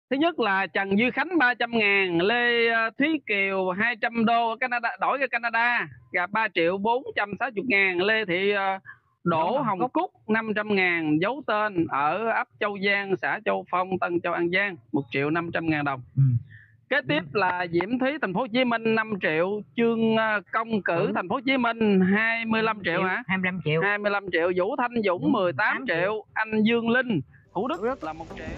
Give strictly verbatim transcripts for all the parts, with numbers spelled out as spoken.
Thứ nhất là Trần Duy Khánh ba trăm ngàn, Lê Thúy Kiều hai trăm đô ở Canada, đổi ra Canada, gặp ba triệu bốn trăm sáu mươi ngàn. Lê Thị Đỗ Hồng Cúc năm trăm ngàn, giấu tên ở ấp Châu Giang, xã Châu Phong, Tân Châu, An Giang, một triệu năm trăm ngàn đồng. Ừ. Kế tiếp là Diễm Thúy thành phố Hồ Chí Minh năm triệu, Trương Công Cử thành phố Hồ Chí Minh hai mươi lăm triệu hả? hai mươi lăm triệu. hai mươi lăm triệu, Vũ Thanh Dũng mười tám triệu, anh Dương Linh Thủ Đức là một triệu.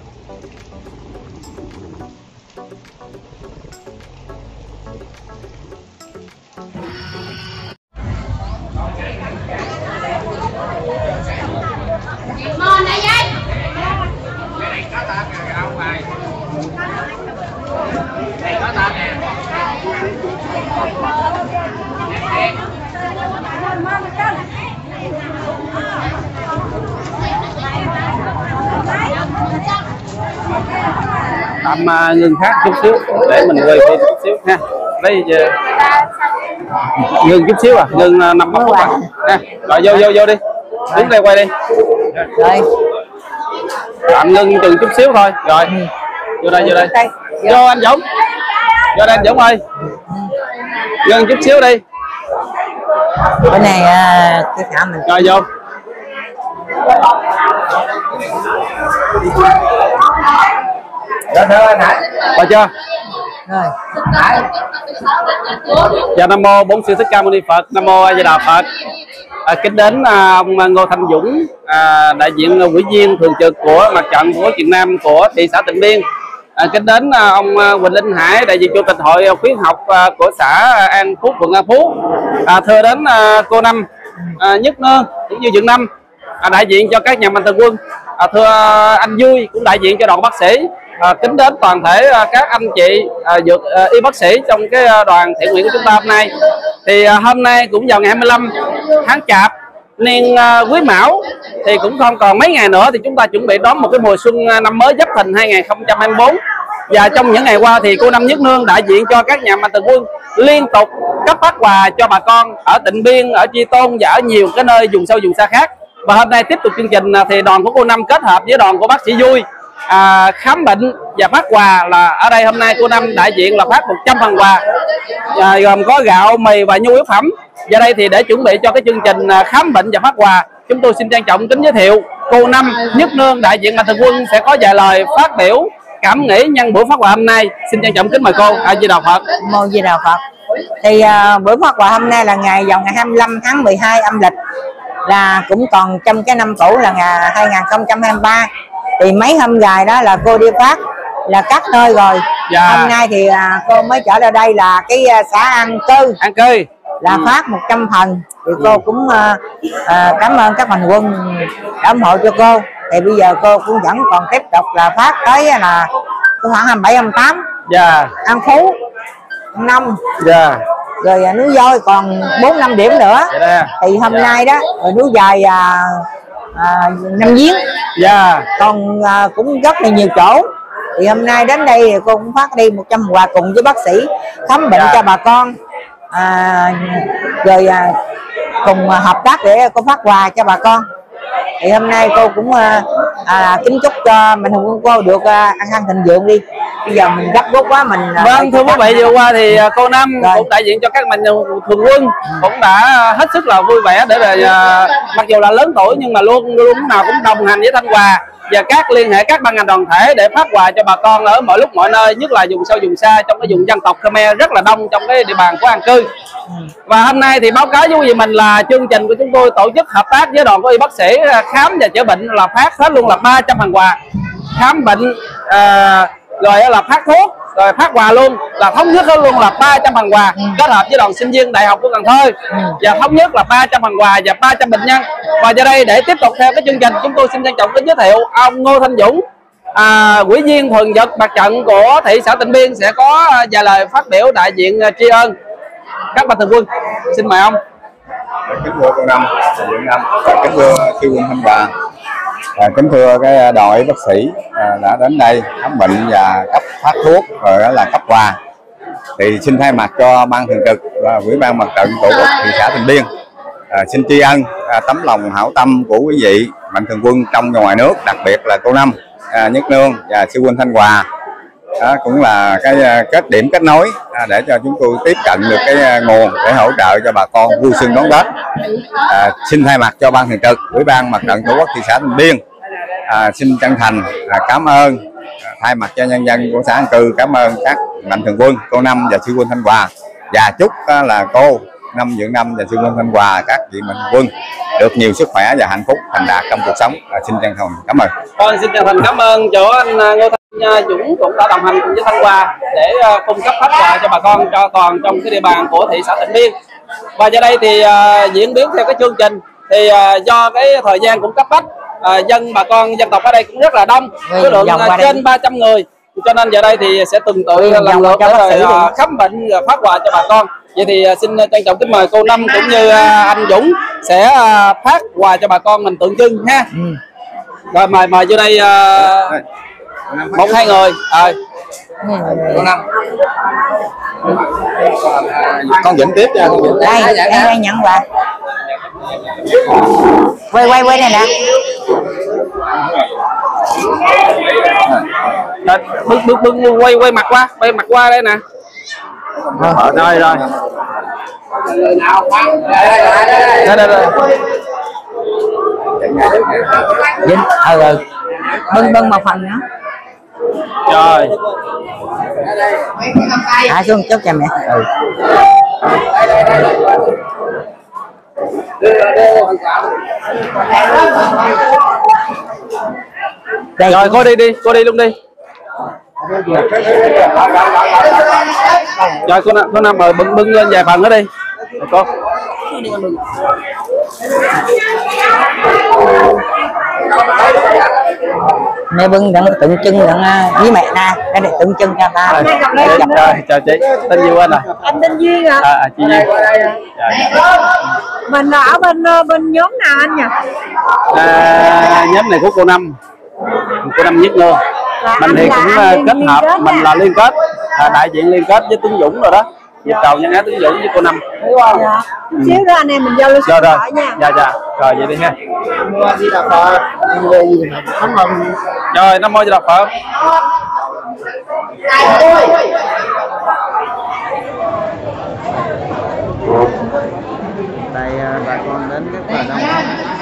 Mòn này vậy? Cái này có tạt nè, ông ơi. Đây có tạt nè. Tạm uh, ngừng khác chút xíu để mình quay phim chút xíu ha. Đây giờ ngừng chút xíu à, ngừng uh, năm phút à. Ha. Rồi vô vô vô đi. Đứng đây quay đi. Rồi. Tạm ngưng chừng chút xíu thôi. Rồi. Vô đây vô đây. Vô anh Dũng. Vô đây anh Dũng ơi. Ngưng chút xíu đi. Bên này cái khả mình. Rồi vô. Rồi thưa anh Hải. Rồi chưa? Rồi. Dạ Nam mô Bốn Sư Thích Ca Mâu Ni Phật, Nam mô A Di Đà Phật. À, kính đến à, ông Ngô Thanh Dũng, à, đại diện ủy viên thường trực của Mặt trận Tổ quốc Việt Nam của thị xã Tịnh Biên. À, kính đến à, ông Quỳnh Linh Hải, đại diện chủ tịch hội khuyến học à, của xã An Phú, quận An Phú. À, thưa đến à, cô Năm à, Nhất Nương cũng như Dượng Năm, à, đại diện cho các nhà mạnh thường quân. À, thưa anh Vui cũng đại diện cho đoàn bác sĩ. À, kính đến toàn thể à, các anh chị à, dược à, y bác sĩ trong cái à, đoàn thiện nguyện của chúng ta hôm nay. Thì à, hôm nay cũng vào ngày hai mươi lăm tháng Chạp niên à, Quý Mão, thì cũng không còn mấy ngày nữa thì chúng ta chuẩn bị đón một cái mùa xuân năm mới Giáp Thìn hai nghìn không trăm hai mươi tư. Và trong những ngày qua thì cô Năm Nhất Nương đại diện cho các nhà mạnh thường quân liên tục cấp phát quà cho bà con ở Tịnh Biên, ở Tri Tôn và ở nhiều cái nơi vùng sâu vùng xa khác. Và hôm nay tiếp tục chương trình thì đoàn của cô Năm kết hợp với đoàn của bác sĩ Vui à, khám bệnh và phát quà. Là ở đây hôm nay cô Năm đại diện là phát một trăm phần quà à, gồm có gạo, mì và nhu yếu phẩm. Và đây thì để chuẩn bị cho cái chương trình khám bệnh và phát quà, chúng tôi xin trân trọng kính giới thiệu cô Năm Nhất Nương đại diện mạnh thường quân sẽ có vài lời phát biểu cảm nghĩ nhân buổi phát quà hôm nay. Xin trân trọng kính mời cô. A Di Đà Phật. Mô Di Đà Phật. Thì uh, buổi phát quà hôm nay là ngày vào ngày hai mươi lăm tháng mười hai âm lịch, là cũng còn trong cái năm cũ là ngày hai nghìn không trăm hai mươi ba. Thì mấy hôm dài đó là cô đi phát là các nơi rồi. Dạ. Hôm nay thì uh, cô mới trở lại đây là cái uh, xã An Cư. An Cư là ừ. phát một trăm phần. Thì cô cũng uh, uh, cảm ơn các mạnh quân đã ủng hộ cho cô. Thì bây giờ cô cũng vẫn còn tiếp tục là phát tới là khoảng hai mươi bảy, hai mươi tám. Dạ. An Phú năm. Dạ. Rồi uh, núi Voi còn bốn năm điểm nữa. Dạ. Thì hôm dạ. nay đó rồi núi Dài uh, uh, Năm Giếng. Dạ. Còn uh, cũng rất là nhiều chỗ. Thì hôm nay đến đây thì cô cũng phát đi một trăm quà cùng với bác sĩ khám bệnh dạ. cho bà con. À, rồi à, cùng à, hợp tác để cô phát quà cho bà con. Thì hôm nay cô cũng à, à, kính chúc cho mạnh thường quân cô được à, ăn ăn thịnh vượng đi. Bây giờ mình gấp rút quá mình. À, vâng, thưa quý vị, vừa qua thì cô Năm rồi. cũng đại diện cho các mạnh thường quân cũng đã hết sức là vui vẻ để là à, mặc dù là lớn tuổi nhưng mà luôn luôn lúc nào cũng đồng hành với Thanh Hòa và các liên hệ các ban ngành đoàn thể để phát quà cho bà con ở mọi lúc mọi nơi, nhất là vùng sâu vùng xa trong cái vùng dân tộc Khmer rất là đông trong cái địa bàn của An Cư. Và hôm nay thì báo cáo với quý vị mình là chương trình của chúng tôi tổ chức hợp tác với đoàn của y bác sĩ khám và chữa bệnh là phát hết luôn là ba trăm phần quà khám bệnh, à, rồi là phát thuốc, rồi phát quà luôn là thống nhất hết luôn là ba trăm phần quà, ừ. kết hợp với đoàn sinh viên đại học của Cần Thơ, ừ. và thống nhất là ba trăm phần quà và ba trăm bệnh nhân. Và giờ đây để tiếp tục theo cái chương trình, chúng tôi xin trân trọng kính giới thiệu ông Ngô Thanh Dũng, à, ủy viên thường trực mặt trận của thị xã Tịnh Biên sẽ có vài lời phát biểu đại diện tri ân các mạnh thường quân. Xin mời ông. Kính thưa cô Năm, Dượng Năm, kính thưa sư quân Thanh Hòa, à, kính thưa cái đoàn y bác sĩ à, đã đến đây khám bệnh và cấp phát thuốc rồi đó là cấp quà. Thì xin thay mặt cho ban thường trực và ủy ban mặt trận tổ quốc thị xã Tịnh Biên à, xin tri ân à, tấm lòng hảo tâm của quý vị mạnh thường quân trong và ngoài nước, đặc biệt là cô Năm à, Nhất Nương và sư huynh Thanh Hòa đó cũng là cái kết điểm kết nối à, để cho chúng tôi tiếp cận được cái nguồn để hỗ trợ cho bà con vui xuân đón Tết. À, xin thay mặt cho ban thường trực Ủy ban Mặt trận Tổ quốc thị xã Tịnh Biên à, xin chân thành à, cảm ơn à, thay mặt cho nhân dân của xã An Cư, cảm ơn các mạnh thường quân cô Năm và sư huynh Thanh Hòa, và chúc à, là cô Năm Dưỡng Năm và sư huynh Thanh Hòa, các vị mạnh thường quân được nhiều sức khỏe và hạnh phúc thành đạt trong cuộc sống. À, xin chân thành cảm ơn. Con xin chân thành cảm ơn chỗ anh Ngô Thanh Dũng cũng đã đồng hành cùng với Thanh Hòa để uh, cung cấp phát quà cho bà con cho toàn trong cái địa bàn của thị xã Tịnh Biên. Và giờ đây thì uh, diễn biến theo cái chương trình thì uh, do cái thời gian cũng cấp bách, uh, dân bà con dân tộc ở đây cũng rất là đông, số lượng uh, trên ba trăm người, cho nên giờ đây thì sẽ tuần tự lần lượt để uh, khám bệnh và phát quà cho bà con. Vậy thì uh, xin trân trọng kính mời cô Năm cũng như uh, anh Dũng sẽ uh, phát quà cho bà con mình tượng trưng ha. Ừ. Rồi mời mời vô đây uh, một hai người. À. Con Năm, con dẫn tiếp cho con dẫn đây em đây nhận quà. Quay quay quay này nè. Bước bước bước quay quay mặt qua, quay mặt qua đây nè. Ờ, rồi rồi. Đây đây đây. Dính, ừ ừ. Bưng bưng một phần nữa. Rồi. Hạ xuống chút cho mẹ. Ừ. Đây. Rồi cô đi đi, cô đi luôn đi. Rồi cô Năm, cô Năm mời bưng bưng lên vài phần nữa đi. Rồi, cô. Mẹ bưng đặng tượng trưng đặng với mẹ nè, cái này tượng trưng cho ta. Rồi, chào chị, tên gì quên rồi? Anh tên Duyên hả? À, à chị Duyên. Mình là ở bên bên nhóm nào anh nhỉ? À, nhóm này của cô Năm, cô Năm Nhất Ngô. Mình thì cũng kết hợp, mình là liên kết, à, đại diện liên kết với Tuấn Dũng rồi đó. Nhịp cầu nhân ái Tuấn Dũng với cô Năm. Dạ. Xíu nữa anh em mình giao lưu số điện thoại nha. Dạ dạ. Rồi vậy đi ha. Rồi Nam Mô Di Đà Phật. Đây bà con đến rất là đông.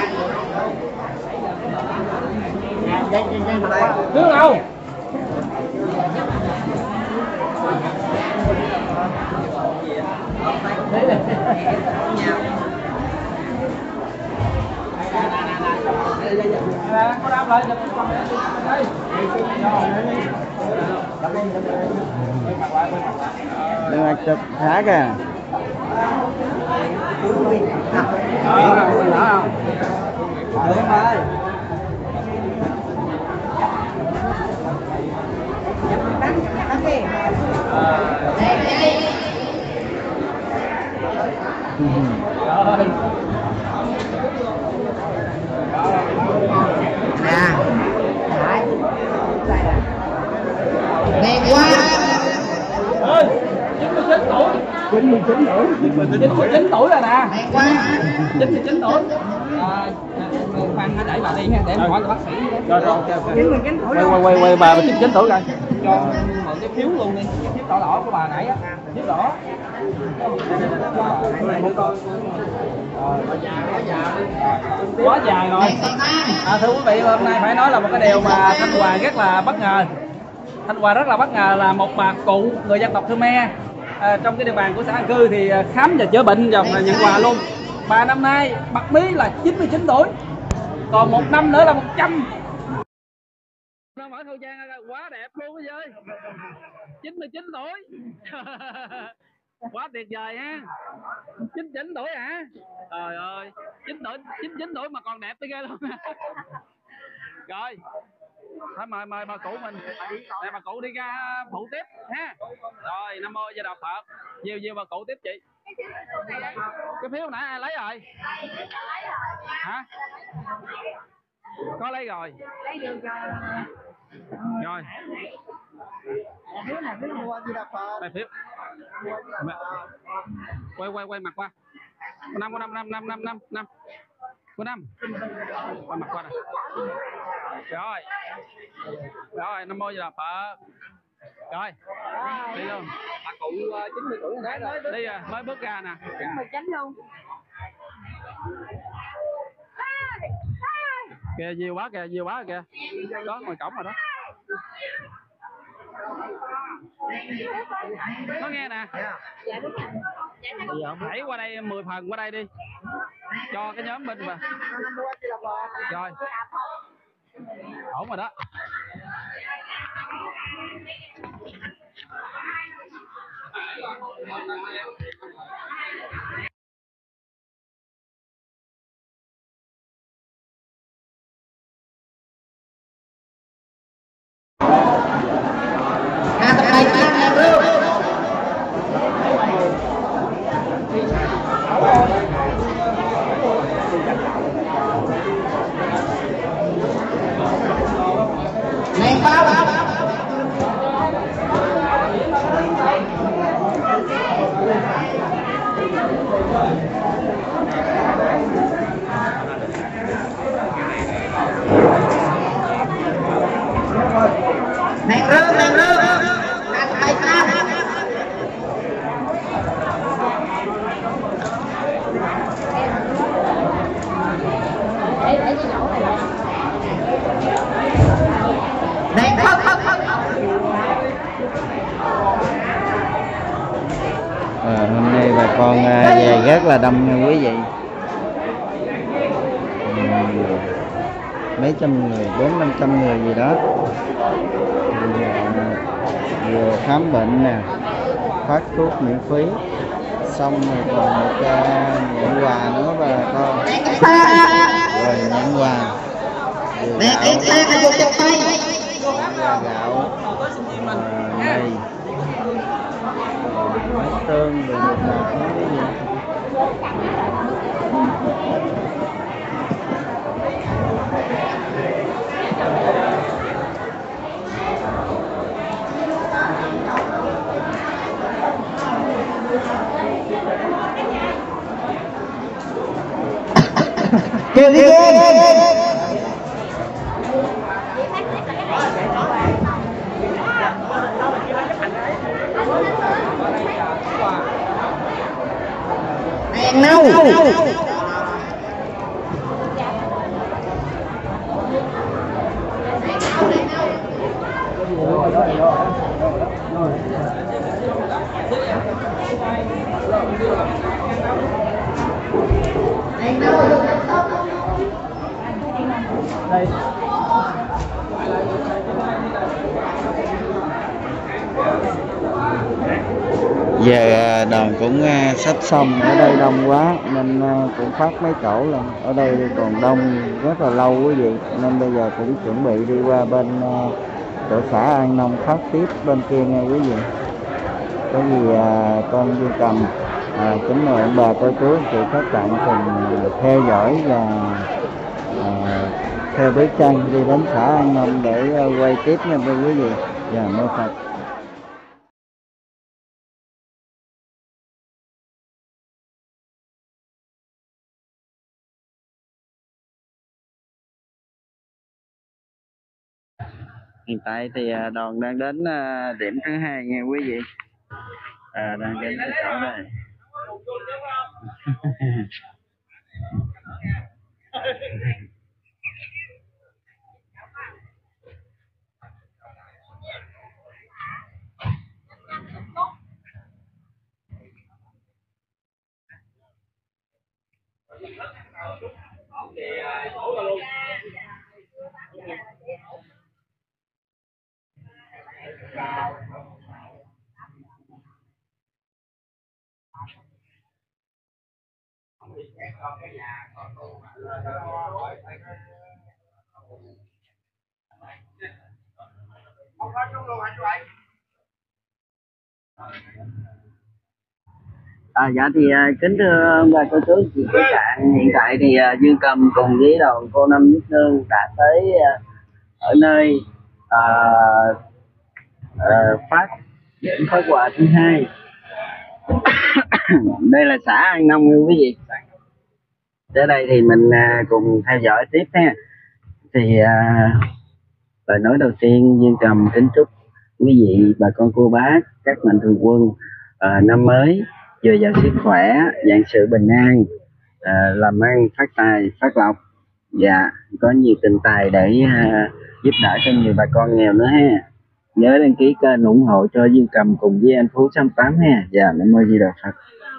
Đứng đâu? Đừng ai chụp thả kìa. Nè qua chín mươi chín tuổi chín mươi chín tuổi chín mươi chín tuổi rồi nè, chín mươi chín tuổi. Khoan hãy đẩy bà đi ha, để em hỏi bác sĩ. Rồi rồi, chín mươi chín tuổi quay quay quay bà chín mươi chín tuổi rồi, cho mượn cái phiếu luôn đi, cái phiếu đỏ đỏ của bà nãy á, phiếu đỏ. Quá dài rồi. À, thưa quý vị, hôm nay phải nói là một cái điều mà Thanh Hòa rất là bất ngờ. Thanh Hòa rất là bất ngờ là một bà cụ người dân tộc Khmer à, trong cái địa bàn của xã An Cư thì khám và chữa bệnh và nhận quà luôn. Bà năm nay bật mí là chín mươi chín tuổi, còn một năm nữa là một trăm. Nó mở thời gian quá đẹp luôn đó ơi. chín mươi chín tuổi. Quá tuyệt vời ha. chín mươi chín tuổi hả? Trời ơi, chín tuổi, chín mươi chín tuổi mà còn đẹp tới ghê luôn. Rồi. Thôi mời mời bà cụ mình. Để bà cụ đi ra phụ tiếp ha. Rồi, Nam Mô Di Đà Phật. Nhiều nhiều bà cụ tiếp chị. Cái phiếu nãy ai lấy rồi? Hả? Có lấy rồi. Rồi. Phiếu này phiếu mua Di Đà Phật. Đây phiếu. Quay quay quay mặt qua. Năm năm năm năm năm năm năm. Cô Năm. Quay mặt qua đây. Rồi. Rồi, Nam Mô Di Đà Phật. Rồi, đi luôn. Bà cụ chín mươi tuổi rồi đấy. Đi à, mới bước ra nè. chín mươi chín luôn. Kìa nhiều quá kìa, nhiều quá kìa. Đó ngoài cổng rồi đó. Nó nghe nè. Đẩy qua đây mười phần qua đây đi. Cho cái nhóm bên mà. Rồi. Ổn rồi đó. À, hôm nay bà con về rất là đông nha quý vị. À, mấy trăm người, bốn năm trăm người gì đó. À, vừa khám bệnh nè, phát thuốc miễn phí, xong rồi còn một uh, nhận quà nữa bà con. Rồi nhận quà vừa gạo, gạo, uh, mì, tương rồi được một cái gì. Kêu đi đèn nâu. Giờ đoàn cũng sắp xong, ở đây đông quá nên cũng phát mấy chỗ lần. Ở đây còn đông rất là lâu quý vị, nên bây giờ cũng chuẩn bị đi qua bên chỗ xã An Nông phát tiếp bên kia nghe quý vị. Có gì à, con Dương Cầm à, kính mời ông bà cô chú chị các bạn cùng theo dõi và à, theo bước chân đi đến xã An Nông để uh, quay tiếp nha quý vị. Và mơ Phật. Hiện tại thì đoàn đang đến điểm thứ hai nha quý vị. À, đang đến cái chỗ này. À, dạ thì kính thưa ông bà cô chú chị các bạn, hiện tại thì Dương Cầm cùng với đoàn cô Năm Nhất Nương đã tới ở nơi à, à, phát điểm phát quà thứ hai. Đây là xã An Nông nha quý vị. Tới đây thì mình à, cùng theo dõi tiếp ha. Thì à, lời nói đầu tiên Dương Cầm kính chúc quý vị bà con cô bác, các mạnh thường quân à, năm mới dồi dào sức khỏe, vạn sự bình an, à, làm ăn phát tài phát lộc và có nhiều tình tài để à, giúp đỡ cho nhiều bà con nghèo nữa ha. Nhớ đăng ký kênh ủng hộ cho Dương Cầm cùng với anh Phú sáu tám ha. Dạ, Nam Mô Di Đà Phật.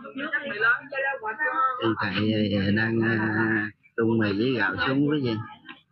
Thì thầy đang uh, tung mì với gạo xuống quý vị.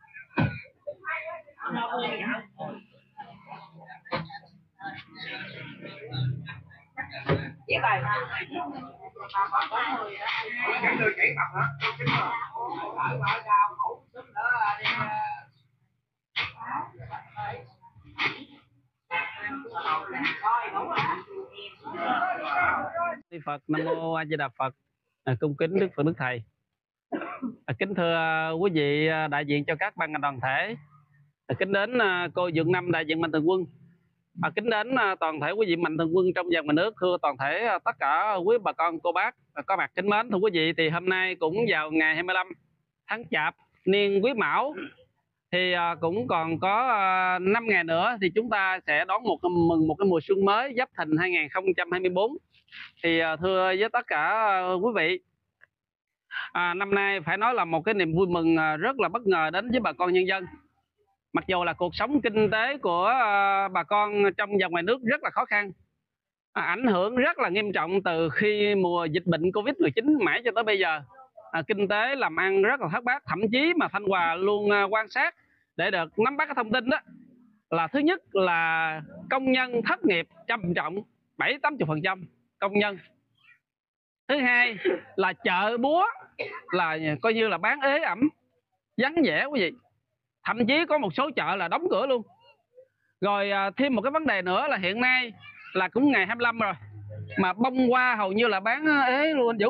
Phật, Nam Mô A Di Đà Phật. À, cung kính Đức Phật Đức Thầy. À, kính thưa quý vị đại diện cho các ban ngành đoàn thể, à, kính đến à, cô Dượng Năm đại diện mạnh thường quân, à, kính đến à, toàn thể quý vị mạnh thường quân trong và ngoài nước, thưa toàn thể à, tất cả quý bà con cô bác à, có mặt kính mến. Thưa quý vị, thì hôm nay cũng vào ngày hai mươi lăm tháng Chạp niên Quý Mão, thì à, cũng còn có à, năm ngày nữa thì chúng ta sẽ đón một mừng một cái mùa xuân mới Giáp Thìn hai nghìn không trăm hai mươi tư. Thì à, thưa với tất cả à, quý vị, à, năm nay phải nói là một cái niềm vui mừng à, rất là bất ngờ đến với bà con nhân dân. Mặc dù là cuộc sống kinh tế của à, bà con trong và ngoài nước rất là khó khăn, à, ảnh hưởng rất là nghiêm trọng từ khi mùa dịch bệnh Covid mười chín mãi cho tới bây giờ. À, kinh tế làm ăn rất là thất bát, thậm chí mà Thanh Hòa luôn à, quan sát để được nắm bắt cái thông tin đó là thứ nhất là công nhân thất nghiệp trầm trọng bảy tám mươi phần trăm công nhân. Thứ hai là chợ búa là coi như là bán ế ẩm, vắng vẻ quý vị. Thậm chí có một số chợ là đóng cửa luôn. Rồi à, thêm một cái vấn đề nữa là hiện nay là cũng ngày hai mươi lăm rồi mà bông hoa hầu như là bán ế luôn anh Vũ.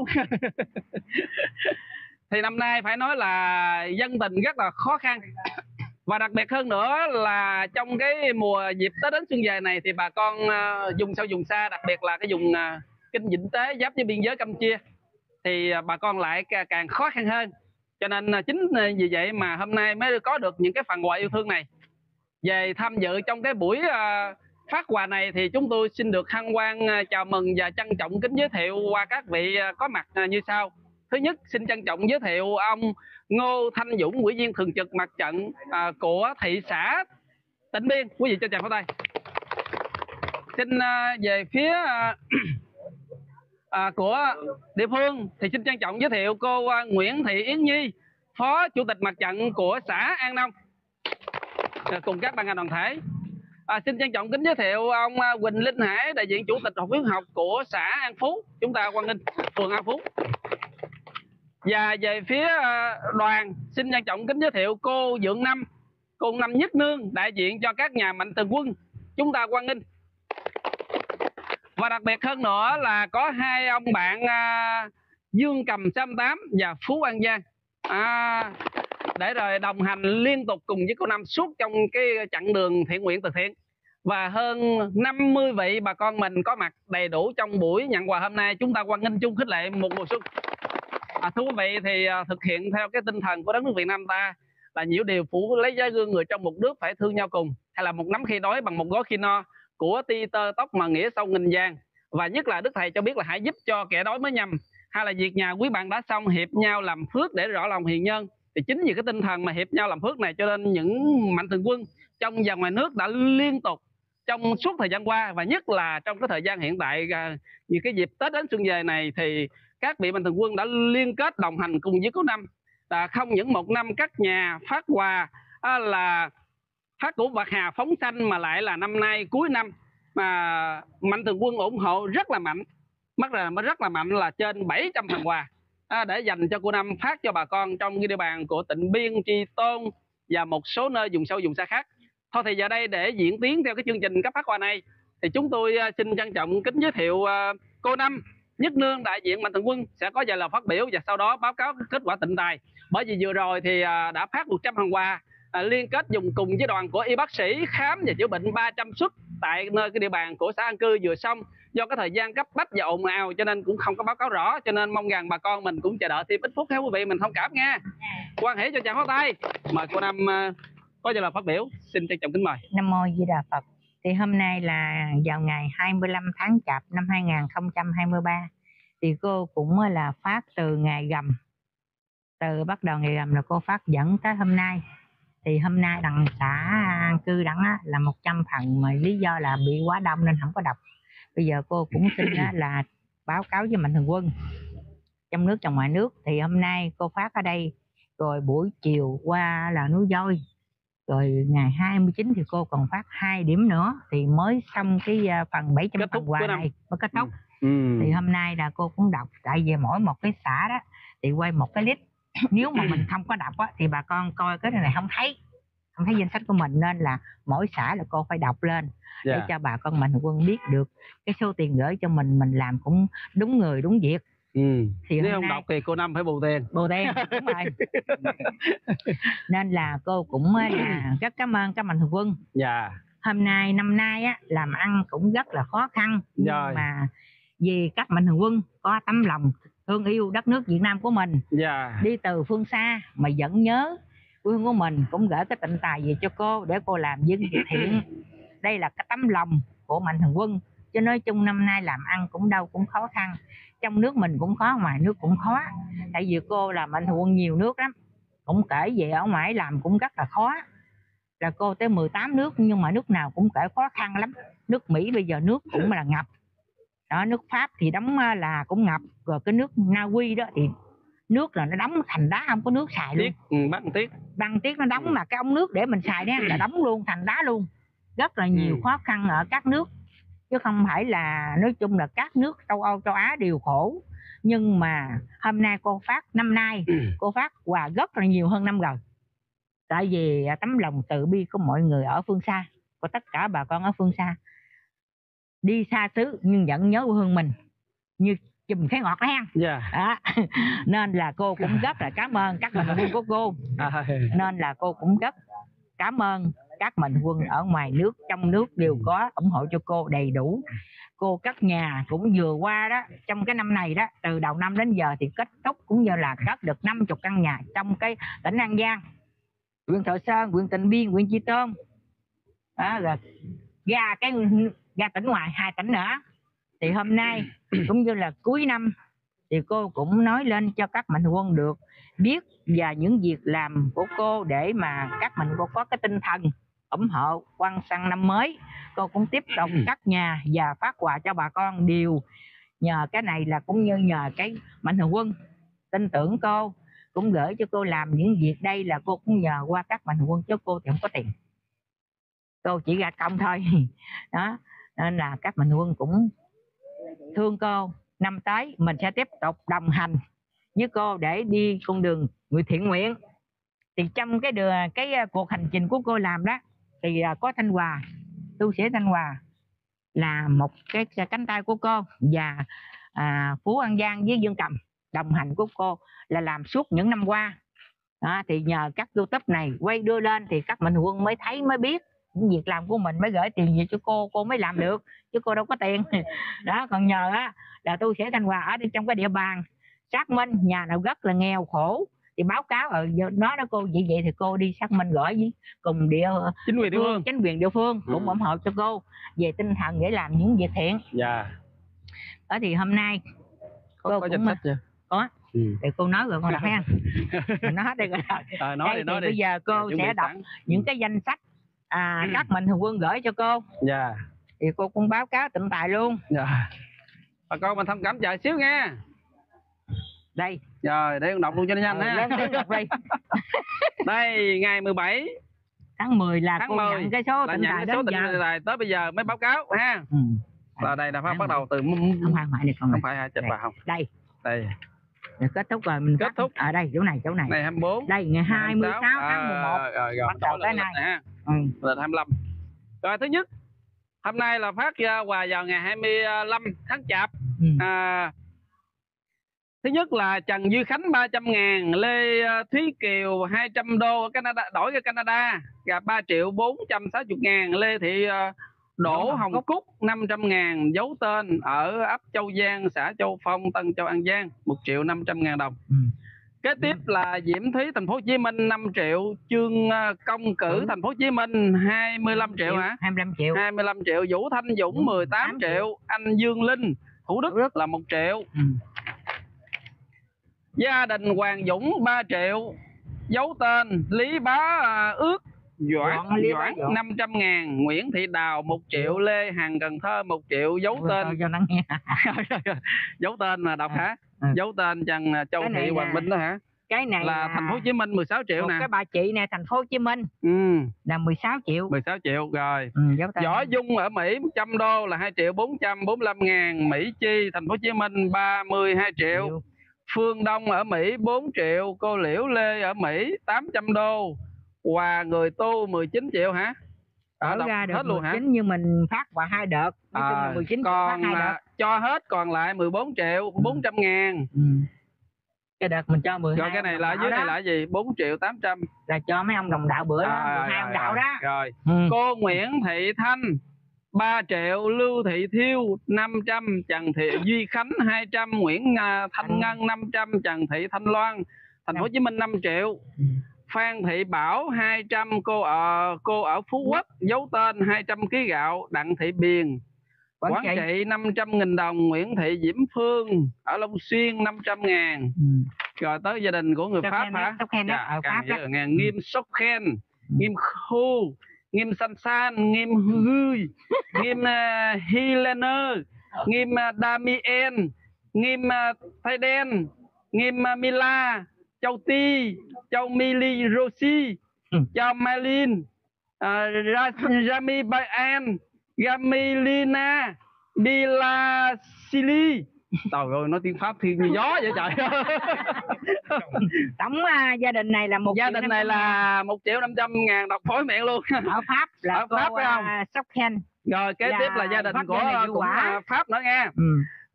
Thì năm nay phải nói là dân tình rất là khó khăn. Và đặc biệt hơn nữa là trong cái mùa dịp Tết đến xuân về này thì bà con uh, vùng sâu vùng xa, đặc biệt là cái vùng uh, kinh vĩnh tế giáp với biên giới Campuchia, thì uh, bà con lại càng khó khăn hơn. Cho nên uh, chính vì vậy mà hôm nay mới có được những cái phần quà yêu thương này. Về tham dự trong cái buổi uh, phát quà này thì chúng tôi xin được hân hoan uh, chào mừng và trân trọng kính giới thiệu qua các vị uh, có mặt uh, như sau. Thứ nhất, xin trân trọng giới thiệu ông Ngô Thanh Dũng, ủy viên thường trực mặt trận à, của thị xã Tịnh Biên. Quý vị cho chào pháo tay. Xin à, về phía à, à, của địa phương thì xin trân trọng giới thiệu cô à, Nguyễn Thị Yến Nhi, phó chủ tịch mặt trận của xã An Nông à, cùng các ban ngành đoàn thể. À, xin trân trọng kính giới thiệu ông à, Quỳnh Linh Hải, đại diện chủ tịch hội khuyến học của xã An Phú, chúng ta Quang Ninh, phường An Phú. Và về phía đoàn xin trân trọng kính giới thiệu cô Dượng Năm, cô Năm Nhất Nương, đại diện cho các nhà mạnh thường quân chúng ta Quang Ninh. Và đặc biệt hơn nữa là có hai ông bạn uh, Dương Cầm sáu tám và Phú An Giang à, để rồi đồng hành liên tục cùng với cô Năm suốt trong cái chặng đường thiện nguyện từ thiện. Và hơn năm mươi vị bà con mình có mặt đầy đủ trong buổi nhận quà hôm nay chúng ta Quang Ninh chung khích lệ một mùa xuân. À, thưa quý vị, thì uh, thực hiện theo cái tinh thần của đất nước Việt Nam ta là nhiễu điều phủ lấy giá gương người trong một nước phải thương nhau cùng, hay là một nắm khi đói bằng một gói khi no, của ti tơ tóc mà nghĩa sâu nghìn giang. Và nhất là Đức Thầy cho biết là hãy giúp cho kẻ đói mới nhầm, hay là việc nhà quý bạn đã xong hiệp nhau làm phước để rõ lòng hiền nhân. Thì chính vì cái tinh thần mà hiệp nhau làm phước này cho nên những mạnh thường quân trong và ngoài nước đã liên tục trong suốt thời gian qua, và nhất là trong cái thời gian hiện tại uh, như cái dịp Tết đến xuân về này thì các vị mạnh thường quân đã liên kết đồng hành cùng với cô Năm, là không những một năm các nhà phát quà à, là phát củ bạc hà phóng xanh, mà lại là năm nay cuối năm mà mạnh thường quân ủng hộ rất là mạnh, mất là rất là mạnh là trên bảy trăm phần quà à, để dành cho cô Năm phát cho bà con trong cái địa bàn của Tịnh Biên, Tri Tôn và một số nơi vùng sâu vùng xa khác. Thôi thì giờ đây để diễn tiến theo cái chương trình cấp phát quà này thì chúng tôi xin trân trọng kính giới thiệu uh, cô Năm Nhất Nương, đại diện mạnh thường quân sẽ có vài lời phát biểu và sau đó báo cáo kết quả tịnh tài. Bởi vì vừa rồi thì đã phát một trăm phần quà liên kết dùng cùng với đoàn của y bác sĩ khám và chữa bệnh ba trăm suất tại nơi cái địa bàn của xã An Cư vừa xong. Do cái thời gian cấp bách và ồn ào cho nên cũng không có báo cáo rõ, cho nên mong rằng bà con mình cũng chờ đợi thêm ít phút theo quý vị mình thông cảm nha. Quan hệ cho chàng pháo tay. Mời cô Năm có vài lời phát biểu, xin trân trọng kính mời. Nam Mô Di Đà Phật. Thì hôm nay là vào ngày hai mươi lăm tháng Chạp năm hai nghìn không trăm hai mươi ba, thì cô cũng là phát từ ngày rằm, từ bắt đầu ngày rằm là cô phát dẫn tới hôm nay. Thì hôm nay đặng xã An Cư đặng á, là một trăm phần, mà lý do là bị quá đông nên không có đọc. Bây giờ cô cũng xin á, là báo cáo với mạnh thường quân trong nước trong ngoài nước. Thì hôm nay cô phát ở đây, rồi buổi chiều qua là núi Voi, rồi ngày hai mươi chín thì cô còn phát hai điểm nữa, thì mới xong cái phần bảy trăm phần quà này mới kết thúc. Ừ. Thì hôm nay là cô cũng đọc, tại vì mỗi một cái xã đó thì quay một cái list. Nếu mà mình không có đọc á, thì bà con coi cái này không thấy không thấy danh sách của mình, nên là mỗi xã là cô phải đọc lên để yeah. cho bà con mạnh thường quân biết được cái số tiền gửi cho mình mình làm cũng đúng người đúng việc. Ừ. Thì nếu không nay, đọc thì cô Năm phải bù tiền bù tiền đúng rồi. Nên là cô cũng là rất cảm ơn các mạnh thường quân. Dạ. Hôm nay năm nay á làm ăn cũng rất là khó khăn, nhưng rồi. mà vì các mạnh thường quân có tấm lòng thương yêu đất nước Việt Nam của mình, yeah. đi từ phương xa mà vẫn nhớ quê hương của mình, cũng gửi cái tịnh tài về cho cô để cô làm dân việc thiện. Đây là cái tấm lòng của mạnh thường quân. Chứ nói chung năm nay làm ăn cũng đâu cũng khó khăn, trong nước mình cũng khó, ngoài nước cũng khó. Tại vì cô là mạnh thường quân nhiều nước lắm, cũng kể về ở ngoài làm cũng rất là khó. Là cô tới mười tám nước, nhưng mà nước nào cũng kể khó khăn lắm. Nước Mỹ bây giờ nước cũng là ngập đó, nước Pháp thì đóng là cũng ngập, rồi cái nước Na Uy đó thì nước là nó đóng thành đá, không có nước xài luôn. Ừ, băng tiết băng tiết nó đóng, ừ. mà cái ống nước để mình xài đó là đóng luôn thành đá luôn. Rất là nhiều ừ. khó khăn ở các nước, chứ không phải là nói chung là các nước châu Âu châu Á đều khổ. Nhưng mà hôm nay cô phát, năm nay ừ. cô phát quà rất là nhiều hơn năm rồi, tại vì tấm lòng từ bi của mọi người ở phương xa, của tất cả bà con ở phương xa, đi xa xứ nhưng vẫn nhớ quê hương mình như chùm cái ngọt đó hen. Yeah. Đó. Nên là cô cũng rất là cảm ơn các mạnh thường quân của cô. Nên là cô cũng rất cảm ơn các mạnh thường quân ở ngoài nước, trong nước đều có ủng hộ cho cô đầy đủ. Cô cất nhà cũng vừa qua đó, trong cái năm này đó, từ đầu năm đến giờ thì kết thúc cũng như là cất được năm mươi căn nhà trong cái tỉnh An Giang, huyện Thọ Sơn, huyện Tịnh Biên, huyện Chi Tôn. Đó, rồi ra cái ra tỉnh ngoài hai tỉnh nữa. Thì hôm nay cũng như là cuối năm thì cô cũng nói lên cho các mạnh thường quân được biết và những việc làm của cô, để mà các mạnh thường quân có cái tinh thần ủng hộ quan sang năm mới. Cô cũng tiếp tục cắt nhà và phát quà cho bà con, đều nhờ cái này là cũng như nhờ cái mạnh thường quân tin tưởng cô, cũng gửi cho cô làm những việc. Đây là cô cũng nhờ qua các mạnh thường quân, chứ cô thì không có tiền, cô chỉ ra công thôi. Đó, nên là các mạnh thường quân cũng thương cô. Năm tới mình sẽ tiếp tục đồng hành với cô để đi con đường người thiện nguyện. Thì trong cái đường cái cuộc hành trình của cô làm đó thì có Thanh Hòa, tu sĩ Thanh Hòa là một cái cánh tay của cô, và à, Phú An Giang với Dương Cầm đồng hành của cô là làm suốt những năm qua. Đó, thì nhờ các YouTube này quay đưa lên thì các mạnh thường quân mới thấy, mới biết những việc làm của mình, mới gửi tiền về cho cô, cô mới làm được, chứ cô đâu có tiền. Đó, còn nhờ á là tu sĩ Thanh Hòa ở trong cái địa bàn xác minh nhà nào rất là nghèo khổ thì báo cáo ở đó đó cô. Vậy vậy thì cô đi xác minh gửi với cùng địa chính quyền địa phương, chính quyền địa phương cũng ừ. ủng hộ cho cô về tinh thần để làm những việc thiện. Dạ. Đó thì hôm nay có, cô có cũng danh chưa? Có. Ừ. Thì cô nói rồi con đọc ha. Nói hết đi rồi. À, nói đây, đi, nói đi. Bây giờ cô sẽ đọc sẵn những cái danh sách à, ừ. các mạnh thường quân gửi cho cô. Dạ. Thì cô cũng báo cáo tịnh tài luôn. Dạ. Bà con mình thông cảm chờ xíu nghe. Đây. Rồi, để con đọc luôn cho nó nhanh ha. Ừ, đọc đi. Đây, ngày mười bảy tháng mười là tháng cô mười, nhận cái số tịnh tài đến giờ. Tài tới bây giờ mới báo cáo ha. Ừ. Và đây là bắt đầu từ không phải phải không phải hai chụp vào không. Đây. Đây. Rồi kết thúc rồi mình kết thúc ở đây, chỗ này chỗ này. Ngày hai mươi bốn. Đây ngày hai mươi sáu tháng mười một. Rồi rồi. Bắt đầu tới này. Ừ. Lịch hai mươi lăm. Rồi thứ nhất, hôm nay là phát quà vào ngày hai mươi lăm tháng Chạp. Ừ. À, thứ nhất là Trần Duy Khánh ba trăm ngàn, Lê Thúy Kiều hai trăm đô Canada, đổi ra Canada, gặp ba triệu bốn trăm sáu mươi ngàn, Lê Thị Đỗ Hồng Cúc, Cúc năm trăm ngàn, dấu tên ở ấp Châu Giang, xã Châu Phong, Tân Châu An Giang, một triệu năm trăm ngàn đồng. Ừ. Kế tiếp là Diễm Thúy thành phố Hồ Chí Minh năm triệu, Trương Công Cử thành phố Hồ Chí Minh hai mươi lăm triệu hả? hai mươi lăm triệu. hai mươi lăm triệu. Vũ Thanh Dũng mười tám triệu. Anh Dương Linh Thủ Đức là một triệu. Ừ. Gia đình Hoàng Dũng ba triệu. Dấu tên Lý Bá Ước Doãn, Doãn năm trăm ngàn. Nguyễn Thị Đào một triệu. Lê Hằng Cần Thơ một triệu. Dấu tên cho nắng nghe. dấu tên là đọc hả? Ừ. Dấu tên Trần Châu Thị Hoàng Minh đó hả? Cái này là thành phố Hồ Chí Minh mười sáu triệu một nè. Cái bà chị này thành phố Hồ Chí Minh ừ. là mười sáu triệu. mười sáu triệu rồi. Ừ, Võ Dung ở Mỹ một trăm đô là hai triệu bốn trăm bốn mươi lăm ngàn. Mỹ Chi thành phố Hồ Chí Minh ba mươi hai triệu. Điều. Phương Đông ở Mỹ bốn triệu. Cô Liễu Lê ở Mỹ tám trăm đô. Quà người tu mười chín triệu hả? Ở đọc ra được hết luôn hả? Nhưng mình phát qua hai đợt. Nói chung là mười chín còn phát hai đợt. Cho hết còn lại mười bốn triệu bốn trăm ngàn. Ừ. Cái đợt mình cho mười hai. Rồi cái này là dưới này là gì? bốn triệu tám trăm. Là cho mấy ông đồng đạo bữa đó, à, mười hai ông đạo rồi, đó. Rồi. Ừ. Cô Nguyễn Thị Thanh ba triệu. Lưu Thị Thiêu năm trăm. Trần Thị Duy Khánh hai trăm. Nguyễn Thanh Ngân năm trăm. Trần Thị Thanh Loan thành phố Hồ Chí Minh năm triệu. Ừ. Phan Thị Bảo hai trăm. Cô ở cô ở Phú Quốc dấu tên hai trăm ký gạo. Đặng Thị Biền Quảng, Quảng Trị, Trị năm trăm nghìn đồng. Nguyễn Thị Diễm Phương ở Long Xuyên năm trăm ngàn. Ừ. Rồi tới gia đình của người Sóc Pháp hả? Sóc Khen đó, ở Pháp đó. Ngàn. Nghiêm Sóc Khen, Nghiêm Khu, Nghiêm San San, Nghiêm Huy, Nghiêm uh, Helena, Nghiêm uh, Damien, Nghiêm uh, Thái Đen, Nghiêm uh, Mila, Châu Ti, Châu Mili Rosi, ừ. Châu Malin, uh, Rami Bayan, Gamilina, Bilasili. Trời ơi, nói tiếng Pháp thiên như gió vậy trời. Tổng uh, gia đình này là một gia đình này là một triệu năm trăm ngàn, đọc phối miệng luôn. Ở Pháp là ở Pháp phải không? Uh, Sóc Khen. Rồi kế tiếp là gia đình Pháp của cũng uh, Pháp nữa nghe. Ừ.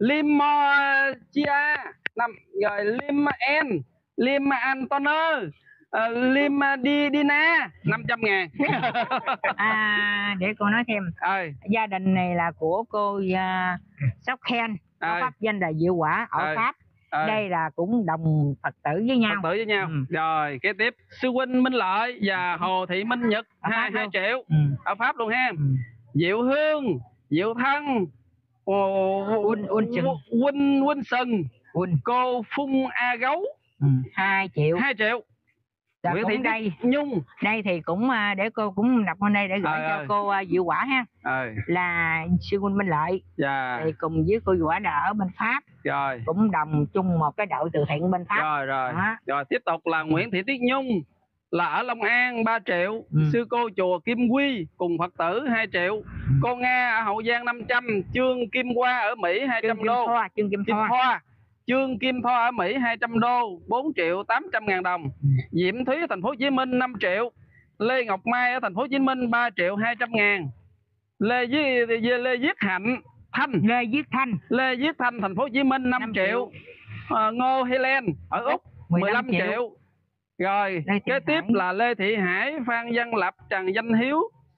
Limochia năm rồi Lim En, Lim Antoner, uh, Lim Dina năm trăm ngàn. À, để cô nói thêm. Ơi. Gia đình này là của cô uh, Sóc Khen, có Ơi. pháp danh là Diệu Quả ở Ơi. Pháp. Ơi. Đây là cũng đồng Phật tử với nhau. Phật tử với nhau. Ừ. Rồi kế tiếp Sư Huynh Minh Lợi và Hồ Thị Minh Nhật hai hai triệu. Ừ. Ở Pháp luôn ha. Ừ. Diệu Hương, Diệu Thân, Huynh Huynh Sừng, cô Phung A Gấu ừ. hai triệu. hai triệu. Dạ, Nguyễn Thị đây Nhung. Đây thì cũng để cô cũng đọc bên đây để gửi à, cho ơi. cô Diệu Quả ha. À. Là Sư Huynh Minh Lợi. Dạ. Thì cùng với cô Diệu Quả đã ở bên Pháp. Rồi. Cũng đồng chung một cái đội từ thiện bên Pháp. Rồi rồi. À. Rồi tiếp tục là Nguyễn Thị Tiết Nhung là ở Long An ba triệu. Ừ. Sư cô chùa Kim Quy cùng Phật tử hai triệu. Ừ. Cô Nga ở Hậu Giang năm trăm. Trương Kim Hoa ở Mỹ hai trăm đô. Thoa, Trương Kim, Kim Thoa. Thoa. Trương Kim Thoa ở Mỹ hai trăm đô, bốn triệu tám trăm ngàn đồng. Diễm Thúy ở thành phố Hồ Chí Minh năm triệu. Lê Ngọc Mai ở thành phố Hồ Chí Minh ba triệu hai trăm ngàn. Lê Viết Lê Viết Hạnh Thanh, Lê Viết Thanh, Lê Viết Thanh thành phố Hồ Chí Minh năm triệu. À, Ngô Helen ở Úc mười lăm triệu. Rồi, kế tiếp Hải. Là Lê Thị Hải, Phan Văn Lập, Trần Danh Hiếu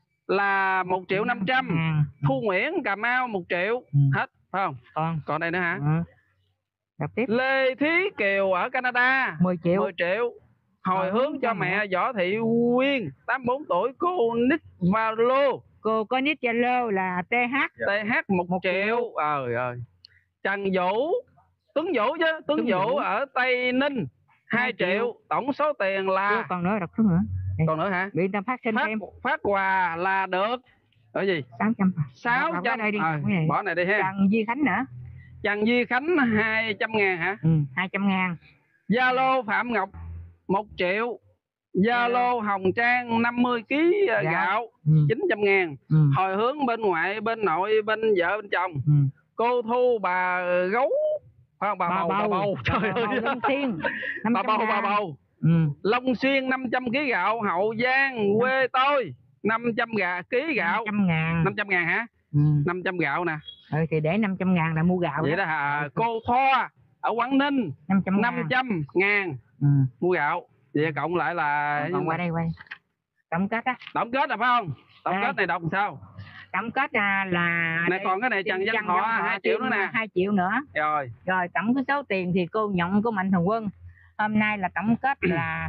là một triệu năm trăm. Thu Nguyễn Cà Mau một triệu. Ừ. Hết phải không? Còn còn đây nữa hả? Ừ. Tiếp. Lê Thí Kiều ở Canada mười triệu. mười triệu. Hồi hướng cho mẹ Võ Thị Quyên tám mươi bốn tuổi. Cô Nick Valo, cô có Nick Valo là tê hát tê hát một, một triệu. Trời ơi. Trần Vũ, Tuấn Vũ chứ Tuấn, Tuấn Vũ, Vũ ở Tây Ninh hai triệu. Tổng số tiền là Chưa, còn nữa đọc số nữa. Đây. Còn nữa hả? Bị ta phát sinh phát, thêm. Phát quà là được ở gì? sáu trăm. sáu trăm. Đây đi. À, bỏ này đi ha. Trần Duy Khánh nữa. Trần Duy Khánh hai trăm ngàn hả? Ừ, hai trăm ngàn. Zalo Phạm Ngọc một triệu. Zalo Hồng Trang năm mươi ki lô gam gạo ừ. chín trăm ngàn. Ừ. Hồi hướng bên ngoại, bên nội, bên vợ, bên chồng. Ừ. Cô Thu bà Gấu à, bà, bà bầu, bà bầu. Trời ơi. Long Xuyên bà bầu, bà bầu. Ừ. Long Xuyên năm trăm ki lô gam gạo. Hậu Giang quê tôi năm trăm ký gạo. năm trăm ngàn. năm trăm ngàn hả? Ừ. năm trăm gạo nè. Ừ, thì để năm trăm ngàn là mua gạo. Vậy đó hả? Cô Thoa ở Quảng Ninh năm trăm ngàn ừ. mua gạo. Vậy cộng lại là còn, còn qua đây quay tổng kết á. Tổng kết là phải không? Tổng kết này đọc sao? Tổng kết là, là này còn cái này Trần Văn Thọ hai triệu nữa nè. hai triệu nữa. Rồi. Rồi tổng cái số tiền thì cô nhận của Mạnh Thường Quân hôm nay là tổng kết là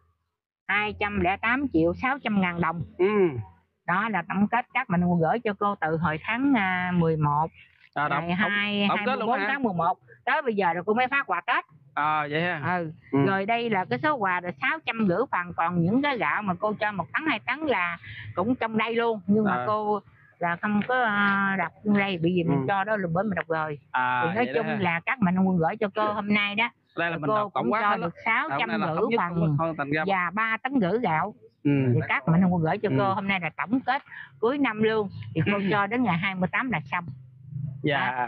hai trăm lẻ tám triệu sáu trăm ngàn đồng. Ừ. Đó là tổng kết các mình gửi cho cô từ hồi tháng mười một à, ngày hai mươi bốn tháng mười một tới bây giờ rồi cô mới phát quà Tết. À vậy ha. Ừ. ừ. Rồi đây là cái số quà là sáu trăm rưỡi phần, còn những cái gạo mà cô cho một tấn hai tấn là cũng trong đây luôn, nhưng mà à. cô là không có uh, đọc trong đây, bởi vì mình ừ. cho đó là bữa mình đọc rồi. À, thì nói chung ha. Là các mạnh thường quân gửi cho cô hôm nay đó. Đây là mình cô cũng cho đó. Được sáu trăm rưỡi phần và ba tấn rưỡi gạo. Ừ. Thì các mạnh thường quân gửi cho ừ. cô hôm nay là tổng kết cuối năm luôn, thì cô cho đến ngày hai mươi tám là xong. Dạ.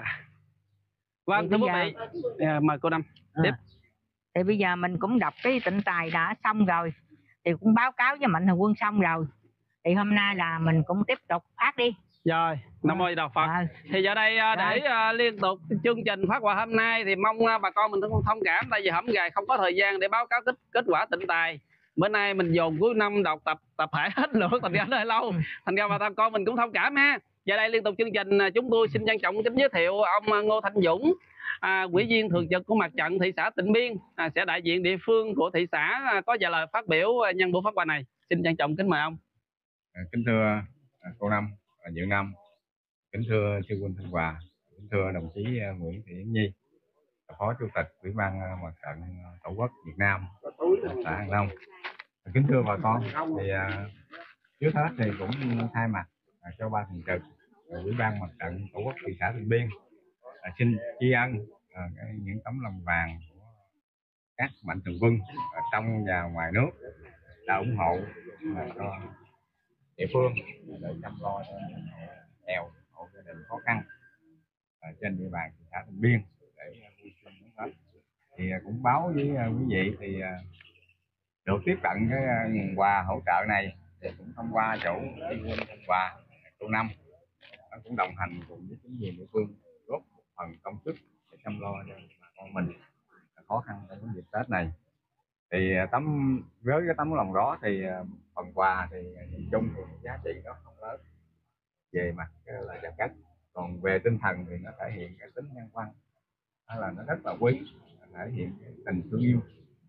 Vâng, thưa quý vị, à, mời cô Năm tiếp. À. Thì bây giờ mình cũng đọc cái tịnh tài đã xong rồi, thì cũng báo cáo với mạnh thường quân xong rồi, thì hôm nay là mình cũng tiếp tục phát đi. Rồi, Nam mô Di Đà Phật. À. Thì giờ đây để uh, liên tục chương trình phát quà hôm nay thì mong uh, bà con mình cũng thông cảm, tại vì hổng gài không có thời gian để báo cáo kết kết quả tịnh tài. Bữa nay mình dồn cuối năm đọc tập tập thể hết luôn, thành ra hơi lâu, thành ra bà con mình cũng thông cảm ha. Giờ đây liên tục chương trình chúng tôi xin trân trọng kính giới thiệu ông Ngô Thanh Dũng, à, ủy viên thường trực của mặt trận thị xã Tịnh Biên, à, sẽ đại diện địa phương của thị xã à, có vài lời phát biểu nhân buổi phát quà này. Xin trân trọng kính mời ông. À, kính thưa à, cô Năm, à, Diệu Năm, kính thưa sư huynh Thanh Hòa, kính thưa đồng chí à, Nguyễn Thị Yến Nhi, phó chủ tịch ủy ban à, mặt trận tổ quốc Việt Nam xã An Long. À, kính thưa bà con, thì à, trước hết thì cũng thay mặt à, cho ban thường trực ủy ban mặt trận tổ quốc thị xã Tịnh Biên à, xin tri ân à, những tấm lòng vàng của các mạnh thường quân ở trong và ngoài nước đã ủng hộ à, cho địa phương để chăm lo cho nghèo, hộ gia đình khó khăn à, trên địa bàn thị xã Tịnh Biên để vui xuân đón Tết. Thì à, cũng báo với à, quý vị thì à, được tiếp cận cái à, nguồn quà hỗ trợ này thì cũng thông qua chỗ quà cô Năm cũng đồng hành cùng với chính quyền địa phương góp một phần công sức để chăm lo cho bà con mình khó khăn trong cái dịp Tết này. Thì tấm với cái tấm lòng đó thì phần quà thì nhìn chung thì giá trị nó không lớn về mặt là vật chất, còn về tinh thần thì nó thể hiện cái tính nhân văn, đó là nó rất là quý, thể hiện cái tình thương yêu,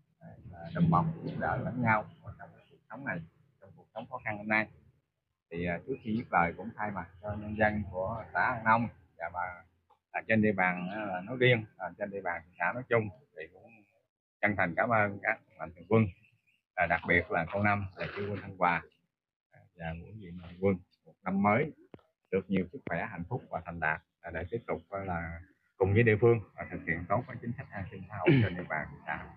đùm bọc giúp đỡ lẫn nhau trong cuộc sống này, trong cuộc sống khó khăn hôm nay. Thì uh, trước khi viết lời cũng thay mặt cho nhân dân của xã An Long và bà à, trên địa bàn uh, nói riêng, à, trên địa bàn thị xã nói chung thì cũng chân thành cảm ơn các mạnh thường quân, à, đặc biệt là cô Năm là sư huynh Thanh Hòa à, và Nguyễn Thị Mạnh Quân một năm mới được nhiều sức khỏe, hạnh phúc và thành đạt à, để tiếp tục uh, là cùng với địa phương và thực hiện tốt các chính sách an sinh xã hội trên địa bàn thị xã.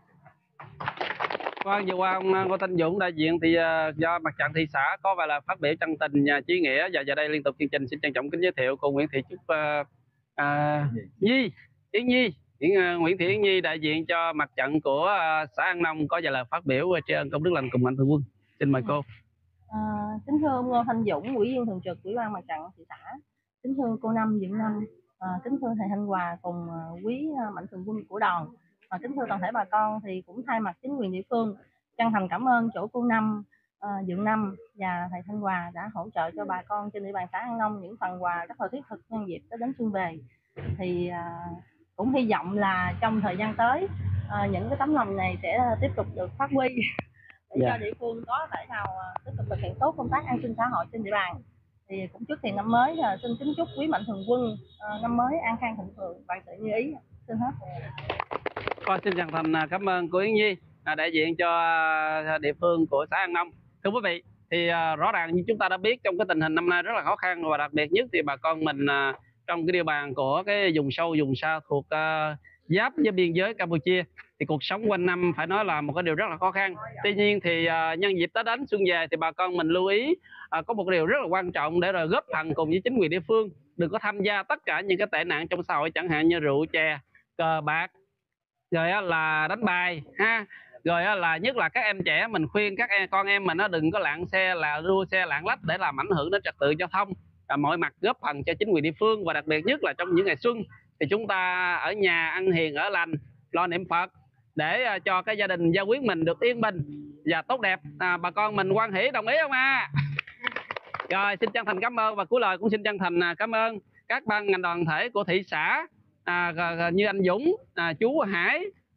Vâng, vừa qua ông Ngô Thanh Dũng đại diện thì uh, do mặt trận thị xã có vài là phát biểu chân tình uh, chí nghĩa, và giờ đây liên tục chương trình xin trân trọng kính giới thiệu cô Nguyễn Thị Trúc uh, uh, Nhi Yến Nhi Yến, uh, Nguyễn Thị Yến Nhi đại diện cho mặt trận của uh, xã An Long có vài là phát biểu uh, tri ân công đức lành cùng mạnh thường quân. Xin mời cô. À, kính thưa ông Ngô Thanh Dũng, ủy viên thường trực ủy ban mặt trận thị xã, kính thưa cô Năm Diệu Năm, à, kính thưa thầy Thanh Hòa cùng uh, quý uh, mạnh thường quân của đoàn. Và kính thưa toàn thể bà con, thì cũng thay mặt chính quyền địa phương chân thành cảm ơn chỗ cô Năm, uh, Dượng Năm và thầy Thanh Hòa đã hỗ trợ cho bà con trên địa bàn xã An Long những phần quà rất là thiết thực nhân dịp tới đến xuân về. Thì uh, cũng hy vọng là trong thời gian tới uh, những cái tấm lòng này sẽ tiếp tục được phát huy để yeah. cho địa phương có thể nào uh, tiếp tục thực hiện tốt công tác an sinh xã hội trên địa bàn. Thì cũng trước thềm năm mới uh, xin kính chúc quý mạnh thường quân uh, năm mới an khang thịnh vượng, vạn sự như ý. Xin hết. Con xin chân thành cảm ơn cô Yến Nhi đại diện cho địa phương của xã An Long. Thưa quý vị, thì rõ ràng như chúng ta đã biết trong cái tình hình năm nay rất là khó khăn, và đặc biệt nhất thì bà con mình trong cái địa bàn của cái vùng sâu vùng xa thuộc giáp với biên giới Campuchia thì cuộc sống quanh năm phải nói là một cái điều rất là khó khăn. Tuy nhiên thì nhân dịp Tết đến xuân về thì bà con mình lưu ý có một điều rất là quan trọng để rồi góp phần cùng với chính quyền địa phương đừng có tham gia tất cả những cái tệ nạn trong xã hội, chẳng hạn như rượu chè, cờ bạc, rồi là đánh bài ha, rồi là nhất là các em trẻ mình khuyên các em, con em mình nó đừng có lạng xe là đua xe lạng lách để làm ảnh hưởng đến trật tự giao thông, và mọi mặt góp phần cho chính quyền địa phương. Và đặc biệt nhất là trong những ngày xuân thì chúng ta ở nhà ăn hiền ở lành, lo niệm Phật để cho cái gia đình gia quyến mình được yên bình và tốt đẹp. À, bà con mình hoan hỷ đồng ý không à? Rồi xin chân thành cảm ơn, và cuối lời cũng xin chân thành cảm ơn các ban ngành đoàn thể của thị xã, à, như anh Dũng, à, chú Hải,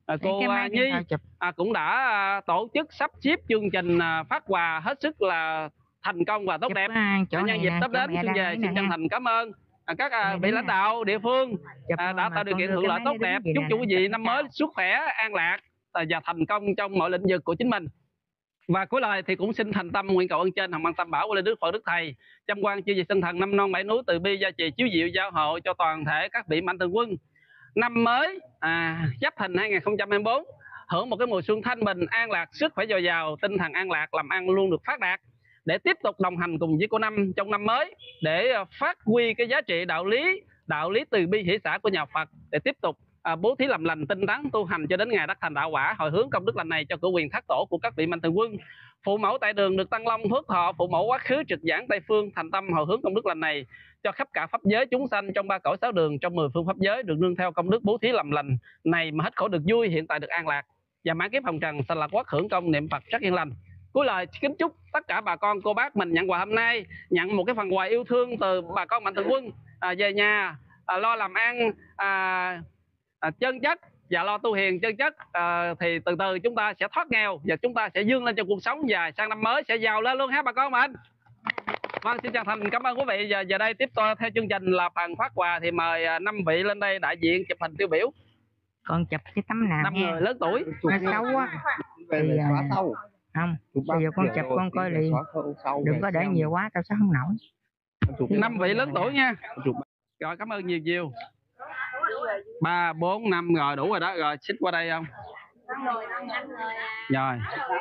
À, cô à, Nhi à, cũng đã à, tổ chức sắp xếp chương trình à, phát quà hết sức là thành công và tốt chụp đẹp. À, nhân dịp sắp đến xuân về, xin chân thành cảm ơn à, các à, vị lãnh đạo địa phương à, đã tạo điều kiện thuận lợi tốt đẹp. Chúc cho quý vị năm mới sức khỏe, an lạc à, và thành công trong mọi lĩnh vực của chính mình. Và cuối lời thì cũng xin thành tâm nguyện cầu ơn trên hồng ân tam bảo của Linh Đức Phật Đức Thầy, trăm quan chư vị sinh thần năm non bảy núi từ bi gia trì chiếu diệu giao hộ cho toàn thể các vị mạnh thường quân. Năm mới à, Giáp Thìn hai nghìn không trăm hai mươi tư hưởng một cái mùa xuân thanh bình, an lạc, sức khỏe dồi dào, tinh thần an lạc, làm ăn luôn được phát đạt, để tiếp tục đồng hành cùng với cô Năm trong năm mới, để phát huy cái giá trị đạo lý đạo lý từ bi hỷ xã của nhà Phật, để tiếp tục à, bố thí làm lành, tinh tấn tu hành cho đến ngày đắc thành đạo quả, hồi hướng công đức lành này cho cử quyền thác tổ của các vị mạnh thường quân. Phụ mẫu tại đường được tăng long phước thọ, phụ mẫu quá khứ trực giảng tây phương thành tâm hồi hướng công đức lành này cho khắp cả pháp giới chúng sanh trong ba cõi sáu đường, trong mười phương pháp giới được nương theo công đức bố thí làm lành này mà hết khổ được vui, hiện tại được an lạc và mãn kiếp hồng trần sanh lạc quốc, hưởng công niệm Phật rất yên lành. Cuối lời kính chúc tất cả bà con cô bác mình nhận quà hôm nay, nhận một cái phần quà yêu thương từ bà con mạnh thường quân à, về nhà à, lo làm ăn à, à, chân chất và lo tu hiền chân chất à, thì từ từ chúng ta sẽ thoát nghèo và chúng ta sẽ vươn lên trong cuộc sống, và sang năm mới sẽ giàu lên luôn ha bà con mình. Vâng, xin chân thành cảm ơn quý vị. Và giờ đây tiếp tục theo chương trình là phần phát quà, thì mời năm vị lên đây đại diện chụp hình tiêu biểu. Con chụp cái tấm nào năm người lớn tuổi nó xấu quá thì à, không bây giờ con chụp con coi liền, đừng có để nhiều quá tao sẽ không nổi. Năm vị lớn tuổi nha. Rồi cảm ơn nhiều nhiều. Ba bốn năm rồi đủ rồi đó. Rồi xích qua đây không? Rồi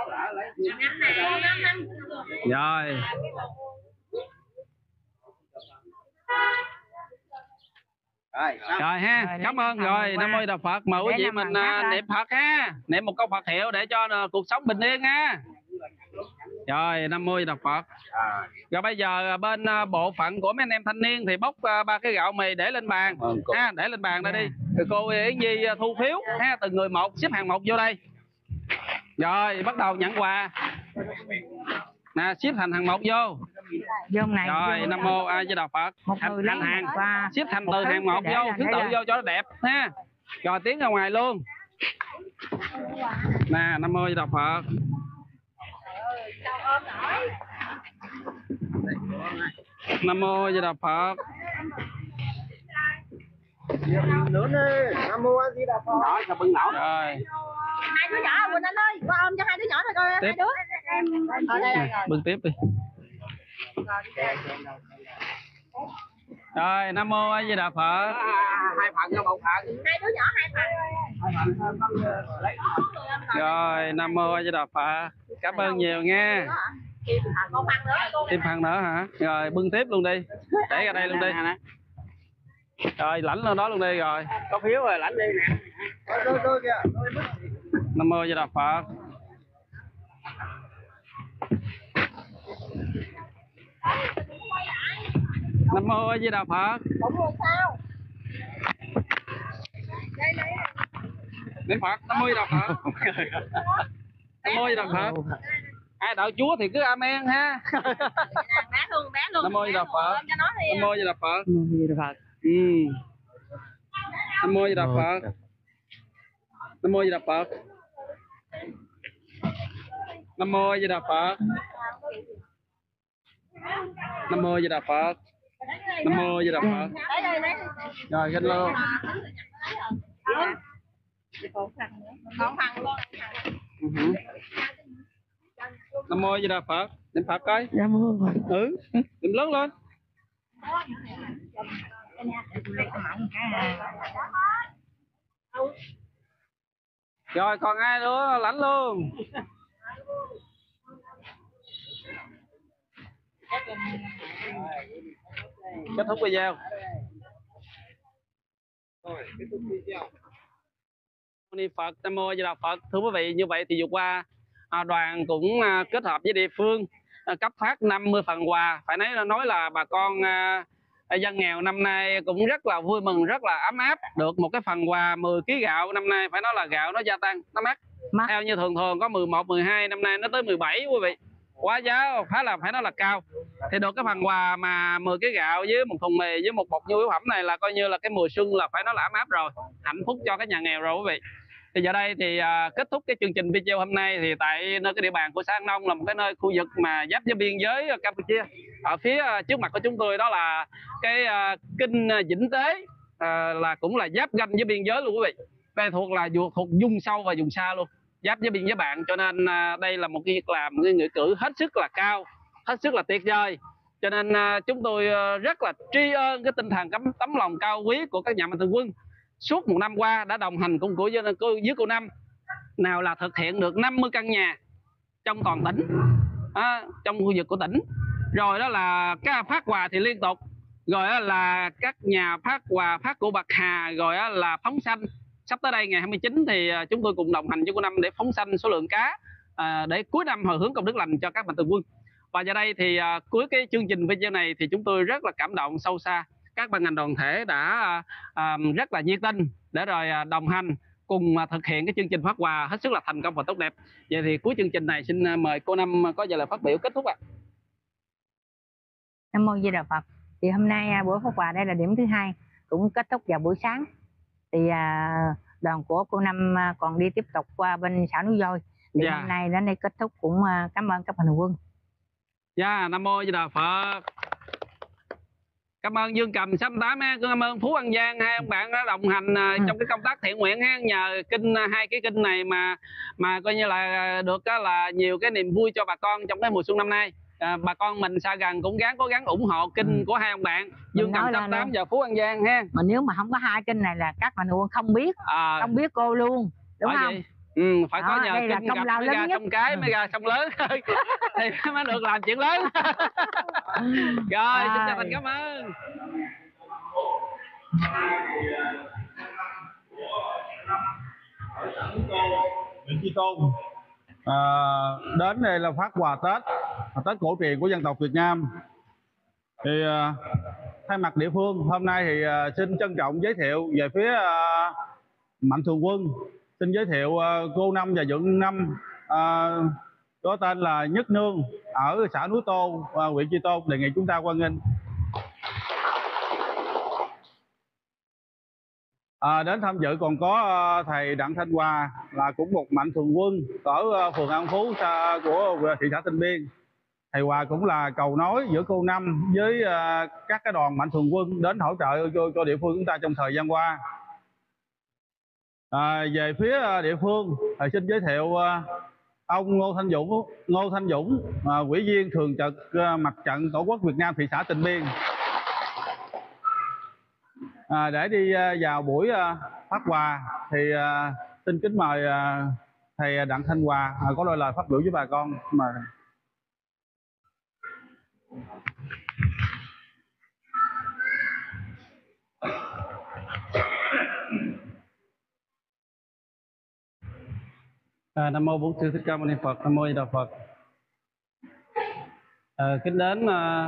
rồi rồi ha, rồi, cảm ơn. Rồi Nam mô Đà Phật, mời quý vị mình uh, niệm Phật ha, niệm một câu Phật hiệu để cho uh, cuộc sống bình yên ha. Rồi Nam mô Đà Phật. Rồi bây giờ bên uh, bộ phận của mấy anh em thanh niên thì bốc uh, ba cái gạo mì để lên bàn ha, để lên bàn đây đi. Rồi cô Yến Nhi uh, thu phiếu ha, từng người một, xếp hàng một vô đây. Rồi bắt đầu nhận quà nè, xếp thành hàng một vô. Vô này. Rồi Nam mô A Di Đà Phật. Thành, thành hàng qua. Xếp thành từ hàng một vô, thứ tự vô cho nó đẹp ha. Rồi tiến ra ngoài luôn. Nè, Nam mô A Di Đà Phật. Nam mô A Di Đà Phật. Nữa nè, Nam mô A Di Đà Phật. Đó, sao bưng nổ. Rồi. Hai đứa nhỏ Quỳnh Anh ơi, qua ôm cho hai đứa nhỏ này coi. Hai đứa. Ở đây rồi. Bưng tiếp đi. Rồi Nam mô A Di Đà Phật. Hai phần cho một phần. Hai đứa nhỏ hai phần. Rồi Nam mô A Di Đà Phật. Cảm ơn nhiều nha. Thêm phần nữa hả? Rồi bưng tiếp luôn đi. Để ra đây luôn đi. Rồi lãnh lên đó luôn đi. Rồi có phiếu rồi lãnh đi nè. Nam mô A Di Đà Phật. Nam mô A Di Đà Phật. Niệm Phật. Nam mô A Di Đà Phật. Nam mô A Di Đà Phật. Ai đạo Chúa thì cứ amen ha. Bé luôn, bé luôn. Nam mô A Di Đà Phật. Nam mô A Di Đà Phật. Nam mô A Di Đà Phật. Ừ. Nam mô A Di Đà Phật. Nam mô A Di Đà Phật. Nam mô A Di Đà Phật. Nam mô A Di Đà Phật. Nam mô A Di Đà Phật. Rồi gánh luôn. Còn phần luôn. Uh-huh. Nam mô A Di Đà Phật. Niệm Phật coi. Nam mô Phật. Ừ, niệm lớn lên. Rồi còn ai nữa lãnh luôn. Kết thúc video. Ni Phật. Nam mô A Di Đà Phật. Thưa quý vị, như vậy thì vừa qua đoàn cũng kết hợp với địa phương cấp phát năm mươi phần quà. Phải nói là nói là bà con dân nghèo năm nay cũng rất là vui mừng, rất là ấm áp, được một cái phần quà mười ký gạo. Năm nay phải nói là gạo nó gia tăng, nó mắc. Mắc. Theo như thường thường có mười một, mười hai, năm nay nó tới mười bảy quý vị. Quá giá phải là phải nói là cao. Thì được cái phần quà mà mười ký gạo với một thùng mì với một bọc nhu yếu phẩm này là coi như là cái mùa xuân là phải nói là ấm áp rồi, hạnh phúc cho cái nhà nghèo rồi quý vị. Thì giờ đây thì à, kết thúc cái chương trình video hôm nay thì tại nơi cái địa bàn của xã An Nông là một cái nơi khu vực mà giáp với biên giới Campuchia. Ở phía à, trước mặt của chúng tôi đó là cái à, kinh Vĩnh Tế, à, là cũng là giáp ranh với biên giới luôn quý vị. Đây thuộc là thuộc vùng sâu và vùng xa luôn, giáp với biên giới bạn, cho nên à, đây là một cái việc làm cái nghĩa cử hết sức là cao, hết sức là tuyệt vời. Cho nên à, chúng tôi à, rất là tri ân cái tinh thần tấm, tấm lòng cao quý của các nhà mạnh thường quân suốt một năm qua đã đồng hành cùng của với cô Năm, nào là thực hiện được năm mươi căn nhà trong toàn tỉnh, à, trong khu vực của tỉnh, rồi đó là các phát quà thì liên tục, rồi đó là các nhà phát quà phát của Bạc Hà, rồi đó là phóng sanh. Sắp tới đây ngày hai mươi chín thì chúng tôi cùng đồng hành với cô Năm để phóng sanh số lượng cá à, để cuối năm hồi hướng công đức lành cho các mạnh thường quân. Và giờ đây thì à, cuối cái chương trình video này thì chúng tôi rất là cảm động sâu xa, các ban ngành đoàn thể đã à, rất là nhiệt tình để rồi à, đồng hành cùng à, thực hiện cái chương trình phát quà hết sức là thành công và tốt đẹp. Vậy thì cuối chương trình này xin à, mời cô Năm có vài lời phát biểu kết thúc ạ. Nam mô Di Đà Phật. Thì hôm nay à, buổi phát quà đây là điểm thứ hai, cũng kết thúc vào buổi sáng. Thì à, đoàn của cô Năm à, còn đi tiếp tục qua bên xã Núi Voi. Thì yeah. hôm nay đến đây kết thúc, cũng à, cảm ơn các mạnh thường quân. Dạ, yeah, Nam mô Di Đà Phật. Cảm ơn Dương Cầm sáu tám, cảm ơn Phú An Giang, hai ông bạn đã đồng hành ừ. trong cái công tác thiện nguyện ha. Nhờ kinh hai cái kinh này mà mà coi như là được là nhiều cái niềm vui cho bà con trong cái mùa xuân năm nay. À, bà con mình xa gần cũng gắng cố gắng ủng hộ kinh ừ. của hai ông bạn Dương Cầm sáu tám và Phú An Giang ha. Mà nếu mà không có hai kinh này là các mạnh thường quân không biết, à, không biết cô luôn, đúng không? Gì? Ừ, phải đó, có nhờ kinh gặp mới ra trong cái mới ra sông lớn thôi thì mới được làm chuyện lớn. Rồi, à, xin chân thành cảm ơn. Nguyễn Chi Tôn à, đến đây là phát quà Tết, Tết cổ truyền của dân tộc Việt Nam. Thì à, thay mặt địa phương hôm nay thì à, xin trân trọng giới thiệu về phía à, mạnh thường quân. Xin giới thiệu uh, cô Năm và Dượng Năm, uh, có tên là Nhất Nương ở xã Núi Tô, uh, huyện Chi Tôn. Đề nghị chúng ta hoan nghênh. À, đến tham dự còn có uh, thầy Đặng Thanh Hòa, là cũng một mạnh thường quân ở uh, phường An Phú xa, của thị xã Tịnh Biên. Thầy Hòa cũng là cầu nối giữa cô Năm với uh, các cái đoàn mạnh thường quân đến hỗ trợ cho, cho địa phương chúng ta trong thời gian qua. À, về phía địa phương, thầy xin giới thiệu uh, ông Ngô Thanh Dũng, Ngô Thanh Dũng, uh, ủy viên thường trực uh, mặt trận Tổ quốc Việt Nam thị xã Tịnh Biên, à, để đi uh, vào buổi uh, phát quà. Thì uh, xin kính mời uh, thầy Đặng Thanh Hòa uh, có đôi lời phát biểu với bà con. Mời. À, Nam mô Bổn Sư Thích Ca Mâu Ni Phật. Nam mô Di Đà Phật. À, kính đến à,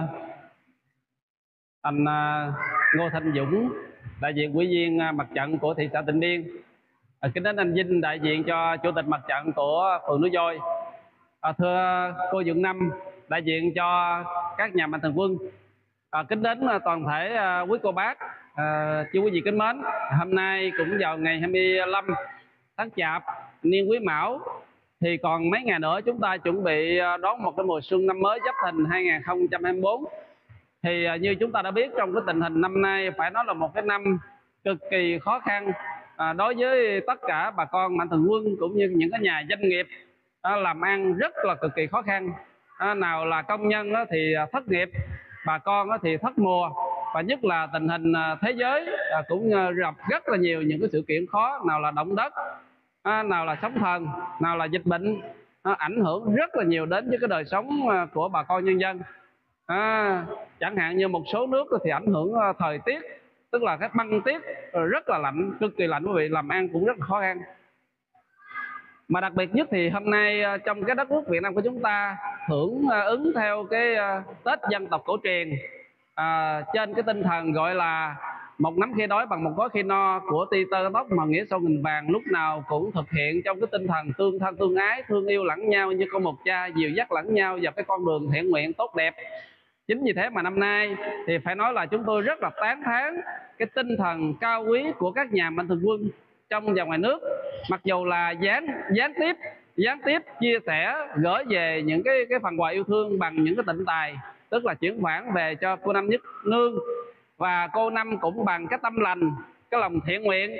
anh à, Ngô Thanh Dũng, đại diện ủy viên à, mặt trận của thị xã Tịnh Biên. À, kính đến anh Vinh, đại diện cho chủ tịch mặt trận của phường Núi Voi. À, thưa cô Dượng Năm, đại diện cho các nhà mạnh thường quân. À, kính đến à, toàn thể à, quý cô bác, à, chú quý vị kính mến. Hôm nay cũng vào ngày hai mươi lăm tháng Chạp, niên Quý Mão, thì còn mấy ngày nữa chúng ta chuẩn bị đón một cái mùa xuân năm mới Giáp Thìn hai nghìn không trăm hai mươi tư. Thì như chúng ta đã biết, trong cái tình hình năm nay phải nói là một cái năm cực kỳ khó khăn à, đối với tất cả bà con mạnh thường quân cũng như những cái nhà doanh nghiệp à, làm ăn rất là cực kỳ khó khăn. À, nào là công nhân đó thì thất nghiệp, bà con đó thì thất mùa, và nhất là tình hình thế giới à, cũng gặp rất là nhiều những cái sự kiện khó, nào là động đất, À, nào là sóng thần, nào là dịch bệnh, à, ảnh hưởng rất là nhiều đến với cái đời sống à, của bà con nhân dân. À, chẳng hạn như một số nước thì ảnh hưởng à, thời tiết, tức là cái băng tuyết rất là lạnh, cực kỳ lạnh, quý vị, làm ăn cũng rất là khó khăn. Mà đặc biệt nhất thì hôm nay à, trong cái đất nước Việt Nam của chúng ta hưởng à, ứng theo cái à, Tết dân tộc cổ truyền, à, trên cái tinh thần gọi là một nắm khi đói bằng một gói khi no của Ti Tơ Tóc mà nghĩa sau nghìn vàng, lúc nào cũng thực hiện trong cái tinh thần tương thân tương ái, thương yêu lẫn nhau như con một cha, dìu dắt lẫn nhau vào cái con đường thiện nguyện tốt đẹp. Chính vì thế mà năm nay thì phải nói là chúng tôi rất là tán thán cái tinh thần cao quý của các nhà mạnh thường quân trong và ngoài nước, mặc dù là gián gián tiếp gián tiếp chia sẻ gửi về những cái cái phần quà yêu thương bằng những cái tịnh tài, tức là chuyển khoản về cho cô Năm Nhất Nương, và cô Năm cũng bằng cái tâm lành, cái lòng thiện nguyện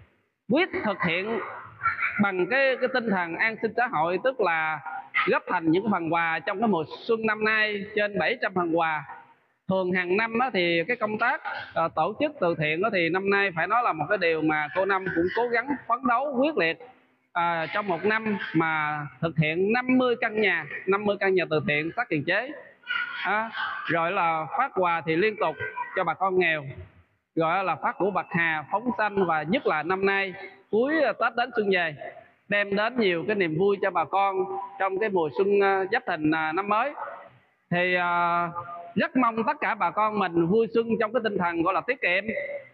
quyết thực hiện bằng cái cái tinh thần an sinh xã hội, tức là góp thành những cái phần quà trong cái mùa xuân năm nay trên bảy trăm phần quà. Thường hàng năm á, thì cái công tác uh, tổ chức từ thiện á, thì năm nay phải nói là một cái điều mà cô Năm cũng cố gắng phấn đấu quyết liệt. À, trong một năm mà thực hiện năm mươi căn nhà năm mươi căn nhà từ thiện sát kiềm chế, à, rồi là phát quà thì liên tục cho bà con nghèo, gọi là phát củ bạc hà, phóng xanh, và nhất là năm nay cuối Tết đến xuân về đem đến nhiều cái niềm vui cho bà con trong cái mùa xuân uh, Giáp Thìn uh, năm mới. Thì uh, rất mong tất cả bà con mình vui xuân trong cái tinh thần gọi là tiết kiệm,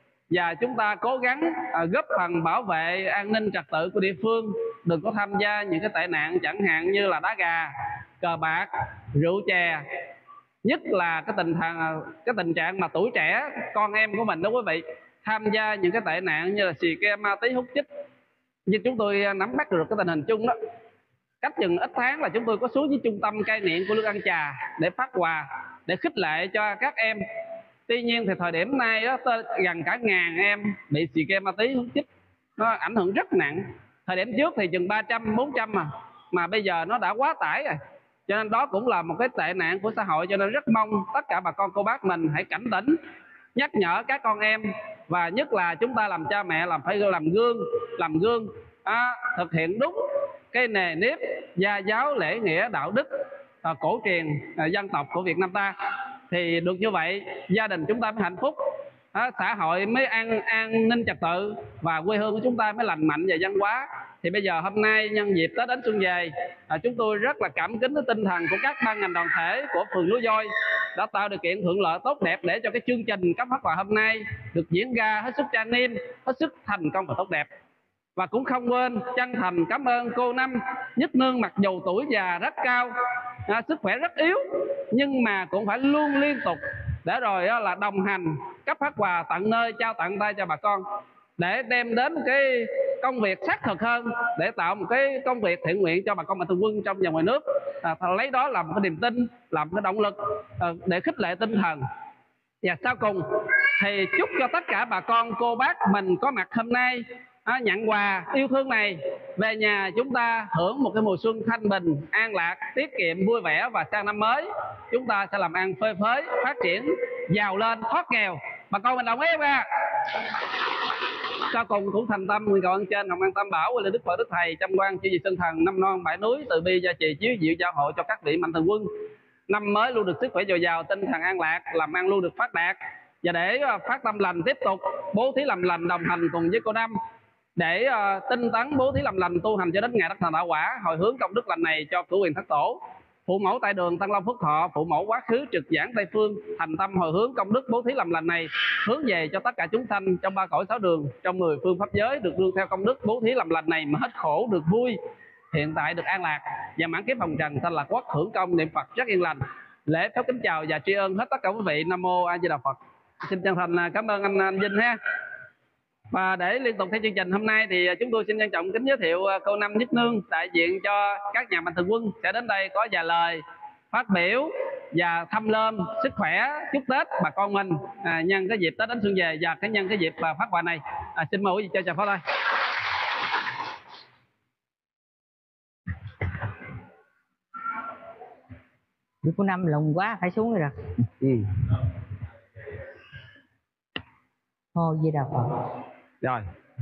và chúng ta cố gắng uh, góp phần bảo vệ an ninh trật tự của địa phương, đừng có tham gia những cái tệ nạn chẳng hạn như là đá gà, cờ bạc, rượu chè, nhất là cái tình trạng cái tình trạng mà tuổi trẻ con em của mình đó quý vị tham gia những cái tệ nạn như là xì ke, ma túy, hút chích. Nhưng chúng tôi nắm bắt được cái tình hình chung đó, cách chừng ít tháng là chúng tôi có xuống với trung tâm cai nghiện của Lương An Trà để phát quà, để khích lệ cho các em. Tuy nhiên thì thời điểm nay đó, gần cả ngàn em bị xì ke, ma túy, hút chích, nó ảnh hưởng rất nặng. Thời điểm trước thì chừng ba trăm, bốn trăm mà mà bây giờ nó đã quá tải rồi, cho nên đó cũng là một cái tệ nạn của xã hội. Cho nên rất mong tất cả bà con cô bác mình hãy cảnh tỉnh, nhắc nhở các con em, và nhất là chúng ta làm cha mẹ làm phải làm gương làm gương à, thực hiện đúng cái nề nếp gia giáo, lễ nghĩa, đạo đức à, cổ truyền à, dân tộc của Việt Nam ta, thì được như vậy gia đình chúng ta mới hạnh phúc, à, xã hội mới an an ninh trật tự, và quê hương của chúng ta mới lành mạnh và văn hóa. Thì bây giờ hôm nay nhân dịp Tết đến xuân về, à, chúng tôi rất là cảm kính với tinh thần của các ban ngành đoàn thể của phường Núi Voi đã tạo điều kiện thuận lợi tốt đẹp để cho cái chương trình cấp phát quà hôm nay được diễn ra hết sức trang nghiêm, hết sức thành công và tốt đẹp. Và cũng không quên chân thành cảm ơn cô Năm Nhất Nương, mặc dù tuổi già rất cao, à, sức khỏe rất yếu, nhưng mà cũng phải luôn liên tục để rồi á, là đồng hành cấp phát quà tận nơi, trao tận tay cho bà con, để đem đến cái công việc xác thực hơn, để tạo một cái công việc thiện nguyện cho bà con mạnh thường quân trong và ngoài nước, à, lấy đó làm một cái niềm tin, làm cái động lực à, để khích lệ tinh thần. Và sau cùng thì chúc cho tất cả bà con cô bác mình có mặt hôm nay à, nhận quà yêu thương này về nhà, chúng ta hưởng một cái mùa xuân thanh bình, an lạc, tiết kiệm, vui vẻ, và sang năm mới chúng ta sẽ làm ăn phơi phới, phát triển, giàu lên, thoát nghèo. Bà con mình đồng ý không ạ? Sau cùng cũng thành tâm nguyện cầu ơn trên hồng an tam bảo, quê đức Phật đức thầy, trăm quan chư vị sinh thần, năm non bãi núi, từ bi gia trì chiếu diệu gia hộ cho các vị mạnh thường quân năm mới luôn được sức khỏe dồi dào, tinh thần an lạc, làm ăn luôn được phát đạt. Và để phát tâm lành tiếp tục bố thí làm lành đồng hành cùng với cô Năm, để uh, tinh tấn bố thí làm lành tu hành cho đến ngày đắc thành đạo quả, hồi hướng công đức lành này cho cửu quyền thất tổ, phụ mẫu tại đường Tăng Long Phước Thọ, phụ mẫu quá khứ trực giảng Tây Phương, thành tâm hồi hướng công đức bố thí làm lành này hướng về cho tất cả chúng sanh trong ba cõi sáu đường, trong mười phương pháp giới được đương theo công đức bố thí làm lành này mà hết khổ được vui, hiện tại được an lạc, và mãn kiếp hồng trần sanh lạc quốc, hưởng công niệm Phật rất yên lành. Lễ phép kính chào và tri ân hết tất cả quý vị. Nam mô A Di Đà Phật. Xin chân thành cảm ơn anh, anh Vinh ha. Và để liên tục theo chương trình hôm nay thì chúng tôi xin trân trọng kính giới thiệu cô Năm Nhất Nương, đại diện cho các nhà mạnh thường quân sẽ đến đây có vài lời phát biểu và thăm lơm sức khỏe, chúc Tết bà con mình à, nhân cái dịp Tết đến xuân về, và cái nhân cái dịp phát quà này. À, xin mời quý vị cho chào phó đây. Cô Năm lùng quá phải xuống rồi. Ừ. Mô Di Đà Phật. Rồi.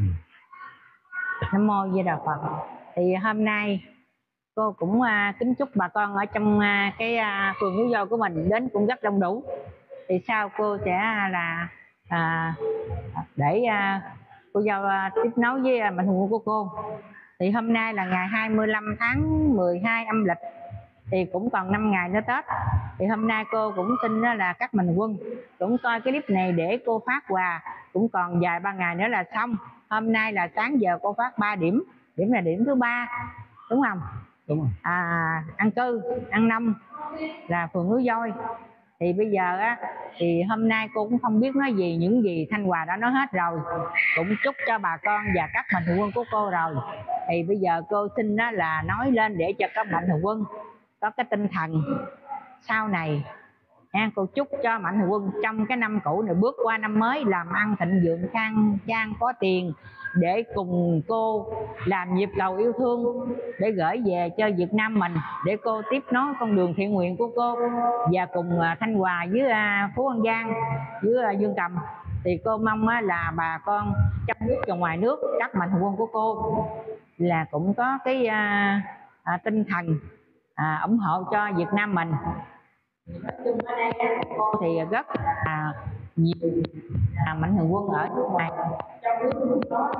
Nam mô Di Đà Phật. Thì hôm nay cô cũng uh, kính chúc bà con ở trong uh, cái uh, phường Núi Voi của mình đến cũng rất đông đủ. Thì sau cô sẽ uh, là uh, để uh, cô dâu uh, tiếp nối với uh, mạnh thường quân của cô. Thì hôm nay là ngày hai mươi lăm tháng mười hai âm lịch, thì cũng còn năm ngày nữa Tết. Thì hôm nay cô cũng xin đó là các mạnh thường quân cũng coi cái clip này để cô phát quà, cũng còn vài ba ngày nữa là xong. Hôm nay là sáng giờ cô phát ba điểm, điểm là điểm thứ ba đúng không? Đúng rồi. À, An Cư, An Nông là phường Núi Voi. Thì bây giờ á thì hôm nay cô cũng không biết nói gì, những gì Thanh Hòa đã nói hết rồi, cũng chúc cho bà con và các mạnh thường quân của cô rồi. Thì bây giờ cô xin đó là nói lên để cho các mạnh thường quân có cái tinh thần sau này nha. Cô chúc cho mạnh thường quân trong cái năm cũ này bước qua năm mới làm ăn thịnh vượng, khang trang, có tiền để cùng cô làm nhịp cầu yêu thương để gửi về cho Việt Nam mình, để cô tiếp nối con đường thiện nguyện của cô và cùng Thanh Hòa với Phú An Giang với Dương Cầm. Thì cô mong là bà con trong nước và ngoài nước, các mạnh thường quân của cô là cũng có cái à, à, tinh thần à, ủng hộ cho Việt Nam mình. Nói chung ở đây cô thì rất là nhiều à, mạnh thường quân ở nước ngoài, trong nước cũng có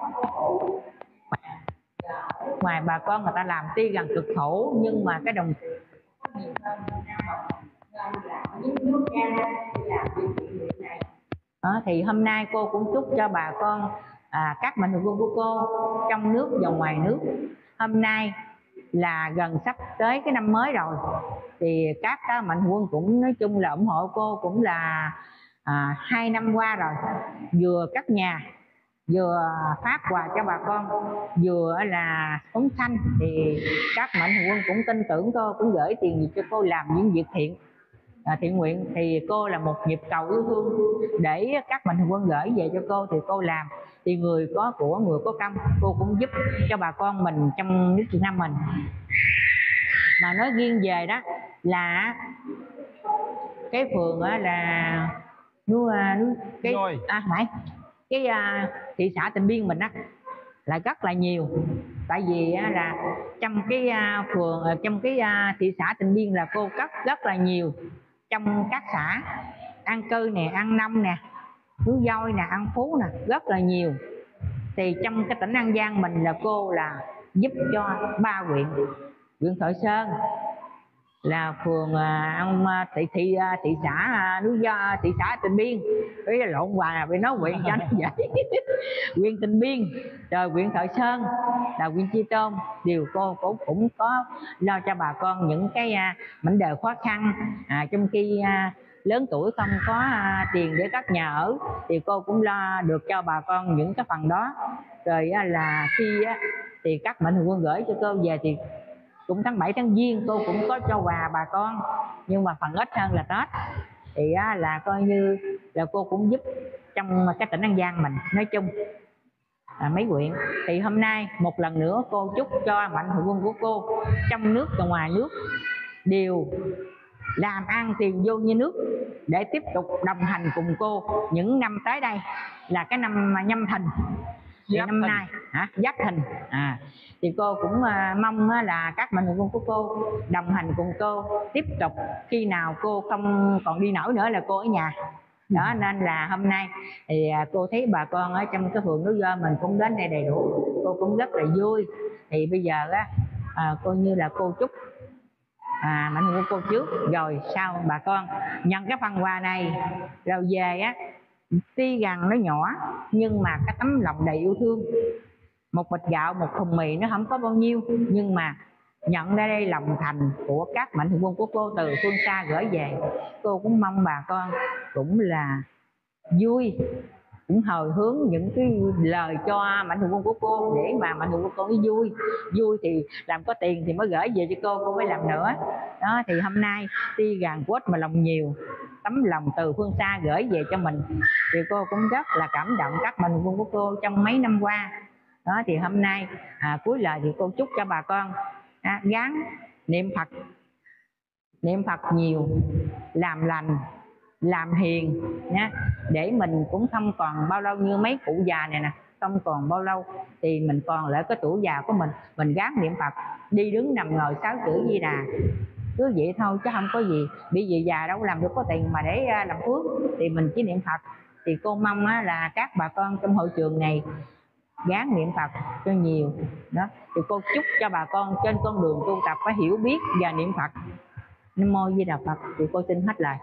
ngoài bà con người ta làm tuy gần cực khổ nhưng mà cái đồng đó, thì hôm nay cô cũng chúc cho bà con à, các mạnh thường quân của cô trong nước và ngoài nước. Hôm nay là gần sắp tới cái năm mới rồi, thì các mạnh thường quân cũng nói chung là ủng hộ cô cũng là à, hai năm qua rồi, vừa cất nhà, vừa phát quà cho bà con, vừa là phóng sanh. Thì các mạnh thường quân cũng tin tưởng cô, cũng gửi tiền gì cho cô làm những việc thiện à, thiện nguyện. Thì cô là một nhịp cầu yêu thương để các mạnh thường quân gửi về cho cô thì cô làm. Thì người có của, người có công, cô cũng giúp cho bà con mình trong nước Việt Nam mình. Mà nói riêng về đó là cái phường á là núi cái à phải cái à, thị xã Tịnh Biên mình á là rất là nhiều. Tại vì á, là trong cái à, phường trong cái à, thị xã Tịnh Biên là cô cấp rất là nhiều, trong các xã An Cư nè, An Nông nè, Núi Voi nè, An Phú nè, rất là nhiều. Thì trong cái tỉnh An Giang mình là cô là giúp cho ba huyện: huyện Thoại Sơn là phường An thị thị thị xã Núi Do, thị xã Tịnh Biên, với lộn hoài vì nói huyện cho nó vậy huyện Tịnh Biên, rồi huyện Thoại Sơn là huyện Chi Tôn, đều cô cũng cũng có lo cho bà con những cái mảnh đời khó khăn. À, trong khi à, lớn tuổi không có à, tiền để cất nhà ở thì cô cũng lo được cho bà con những cái phần đó. Rồi à, là khi á, thì các mạnh thường quân gửi cho cô về thì cũng tháng bảy tháng Giêng cô cũng có cho quà bà con, nhưng mà phần ít hơn là Tết. Thì á, là coi như là cô cũng giúp trong cái tỉnh An Giang mình nói chung à, mấy huyện. Thì hôm nay một lần nữa cô chúc cho mạnh thường quân của cô trong nước và ngoài nước đều làm ăn tiền vô như nước để tiếp tục đồng hành cùng cô những năm tới đây, là cái năm Nhâm Thìn. Thì năm nay hả Giáp Thìn à, thì cô cũng uh, mong uh, là các mạnh thường quân của cô đồng hành cùng cô tiếp tục. Khi nào cô không còn đi nổi nữa là cô ở nhà đó. Nên là hôm nay thì uh, cô thấy bà con ở trong cái phường Núi Do mình cũng đến đây đầy đủ, cô cũng rất là vui. Thì bây giờ á uh, cô như là cô chúc à, mạnh thường quân cô trước, rồi sau bà con nhận cái phần quà này rồi về á, tuy rằng nó nhỏ nhưng mà cái tấm lòng đầy yêu thương. Một bịch gạo, một thùng mì nó không có bao nhiêu, nhưng mà nhận ra đây lòng thành của các mạnh thường quân của cô từ phương xa gửi về. Cô cũng mong bà con cũng là vui, cũng hồi hướng những cái lời cho mạnh thường quân của cô để mà mạnh thường quân cô vui. Vui thì làm có tiền thì mới gửi về cho cô, cô mới làm nữa đó. Thì hôm nay tuy rằng quất mà lòng nhiều, tấm lòng từ phương xa gửi về cho mình, thì cô cũng rất là cảm động các mạnh thường quân của cô trong mấy năm qua đó. Thì hôm nay à, cuối lời thì cô chúc cho bà con à, gắng niệm Phật, niệm Phật nhiều, làm lành, làm hiền nhé, để mình cũng không còn bao lâu như mấy cụ già này nè, không còn bao lâu thì mình còn lại cái tuổi già của mình. Mình gắng niệm Phật, đi đứng nằm ngồi sáu chữ Di Đà, cứ vậy thôi chứ không có gì. Bị gì già đâu làm được có tiền mà để làm phước, thì mình chỉ niệm Phật. Thì cô mong là các bà con trong hội trường này gắng niệm Phật cho nhiều đó. Thì cô chúc cho bà con trên con đường tu tập phải hiểu biết và niệm Phật. Nam mô Di Đà Phật. Thì cô xin hết lời.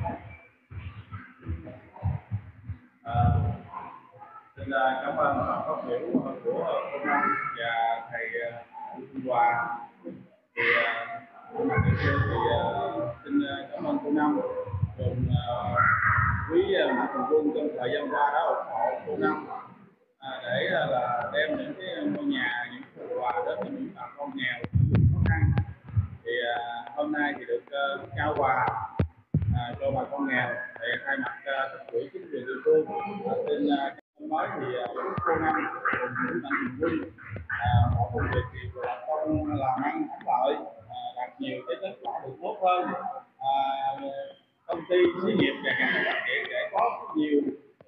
À, xin cảm ơn phát biểu của cô Năm và thầy Trung Hòa. Thì mặt địa phương thì xin cảm ơn cô Năm cùng quý mạnh thường quân trong thời gian qua đã ủng hộ cô Năm để là đem những cái ngôi nhà, những phần quà đến cho những bà con nghèo khó khăn. Thì hôm nay thì được trao quà À, cho bà con nghèo. Để thay mặt cấp ủy chính quyền địa phương xin năm mới thì cô Năm cùng những mạnh thường quân mọi công việc thì bà con làm ăn thắng lợi, đạt nhiều cái kết quả được tốt hơn, à, công ty xí nghiệp ngày càng phát triển để có nhiều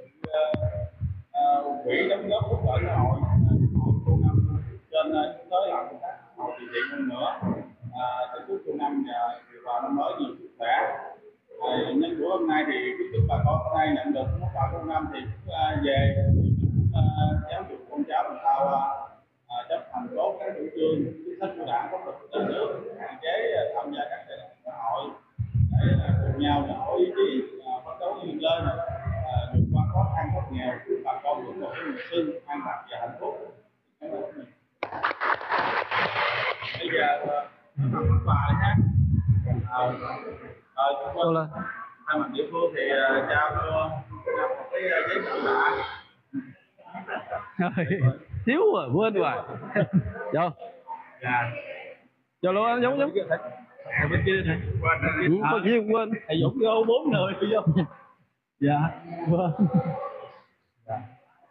quỹ đóng góp hỗ trợ xã hội. Cô Năm trên chúng tôi làm công tác hội từ thiện hơn nữa. Xin chúc cô Năm và vào năm mới nhiều sức khỏe. À, nhân buổi hôm nay thì chúc bà con hôm nay nhận được món quà của Năm thì cũng uh, về thì cũng uh, giáo dục con cháu làm sao uh, chấp hành tốt các chủ trương chính sách của đảng, pháp luật của nhà nước, hạn chế uh, tham gia các tệ nạn xã hội để uh, cùng nhau nỗ ý chí uh, phấn đấu vươn lên, uh, vượt qua khó khăn thoát nghèo, bà con vững một cái mùa xuân an lạc và hạnh phúc. Bây giờ uh, món quà đấy nhé. Uh, Ờ, chúng tôi thay mặt địa phương thì uh, trao cho một cái uh, giấy tờ lạ. Thiếu rồi, quên rồi. Vô. Dạ. Vô luôn anh Dũng Dũng. Ở bên kia này. Ừ, có gì quên. Thầy Dũng vô bốn người đi vô. Dạ. Vâng. Dạ.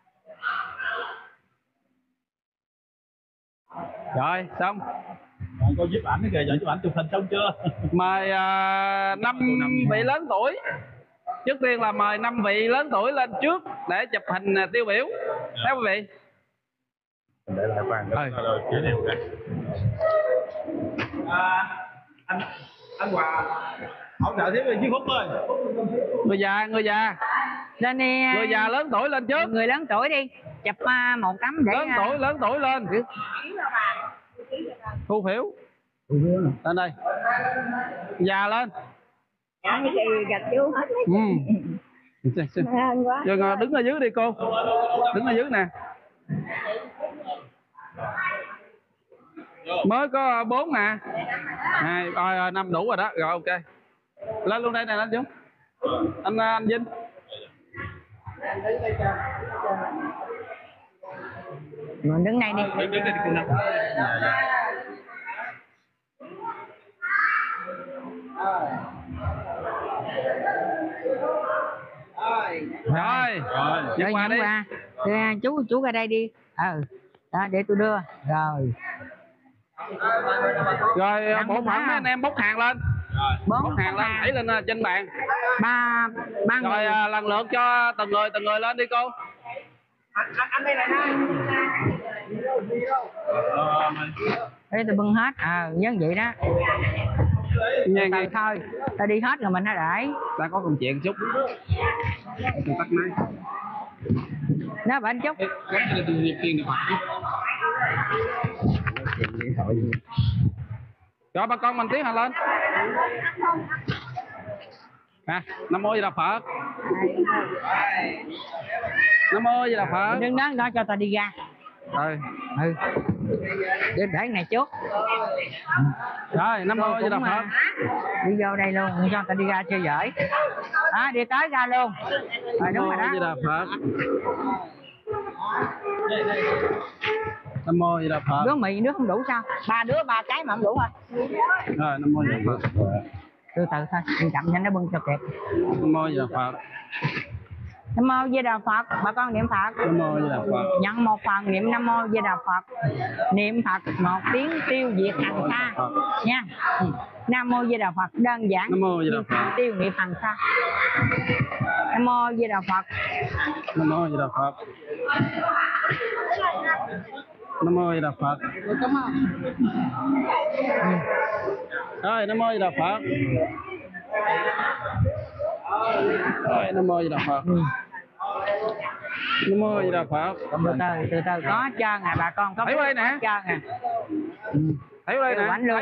Rồi, xong. Bạn có giúp ảnh kìa, giờ giúp ảnh chụp hình xong chưa? Mời uh, năm vị lớn tuổi. Trước tiên là mời năm vị lớn tuổi lên trước để chụp hình uh, tiêu biểu. Theo quý vị. Để lại vàng đó rồi kỷ niệm đây. À, anh anh Hòa hỗ trợ tiếp với Chí Phúc ơi. Người già, người già. Lên đi. Người già lớn tuổi lên trước. Người lớn tuổi đi. Chụp uh, một tấm để lớn tuổi, lớn tuổi lên. Thu phiếu. Lên đây. Già lên. Dạ, cái gì gạch vô hết. Ừ. Rồi đứng ở dưới đi cô. Đứng ở dưới nè. Mới có bốn nè. Hai, rồi năm đủ rồi đó. Rồi ok. Lên luôn đây nè anh Dũng. Anh anh Vinh. Mình đứng đây đi. Đứng đứng đây đi cô Năm. Rồi. Rồi. Rồi qua đi. Qua. Chú chú ra đây đi. Ừ. Đó để tôi đưa. Rồi. Rồi bộ phận mấy anh em bốc hàng lên. Bốn bốc hàng lên, đẩy lên trên bàn. Ba ba người. Rồi lần lượt cho từng người từng người lên đi cô. Anh anh đây là nó. Đây tôi bưng hết. À giống vậy đó. Nghe nghe thôi. Ta đi hết rồi mình hãy để. Ta có công chuyện chút. Tôi tắt máy. Nó bệnh chút. Rồi bà con mình tiến hành lên. À, Nam Mô Di Đà Phật. Nam Mô Di Đà Phật. Đứng đó đó cho ta đi ra. Rồi. Ừ. Để để này trước. Rồi, Nam Mô Di Đà Phật. Đi vô đây luôn, cho ta đi ra chơi giỏi. Đó, đi tới ra luôn. Rồi đúng rồi đó. Nam Mô Di Đà Phật. Nam Mô Di Đà Phật. Đứa mì nước không đủ sao? Ba đứa ba cái mà không đủ hả? Rồi, Nam Mô Di Đà Phật. Từ từ thôi, đi chậm nhanh nó bưng cho kịp. Nam Mô Di Đà Phật. Nam Mô Di Đà Phật. Bà con niệm Phật. Nam Mô Di Đà Phật. Nhận một phần niệm Nam Mô Di Đà Phật. Niệm Phật một tiếng tiêu diệt hành xa nha. Nam Mô Di Đà Phật đơn giản. Nam Mô Di Đà Phật. Tiêu niệm hành xa. Nam Mô Di Đà Phật. Nam Mô Di Đà Phật. Nam Mô Di Đà Phật. Rồi, Nam Mô Di Đà Phật. Rồi, Nam Mô Di Đà Phật. Nam Mô Di Đà Phật. Từ từ, từ từ có trơn à, bà con có thấy đây nè. Trơn à. Thấy đây nè. Bánh luôn.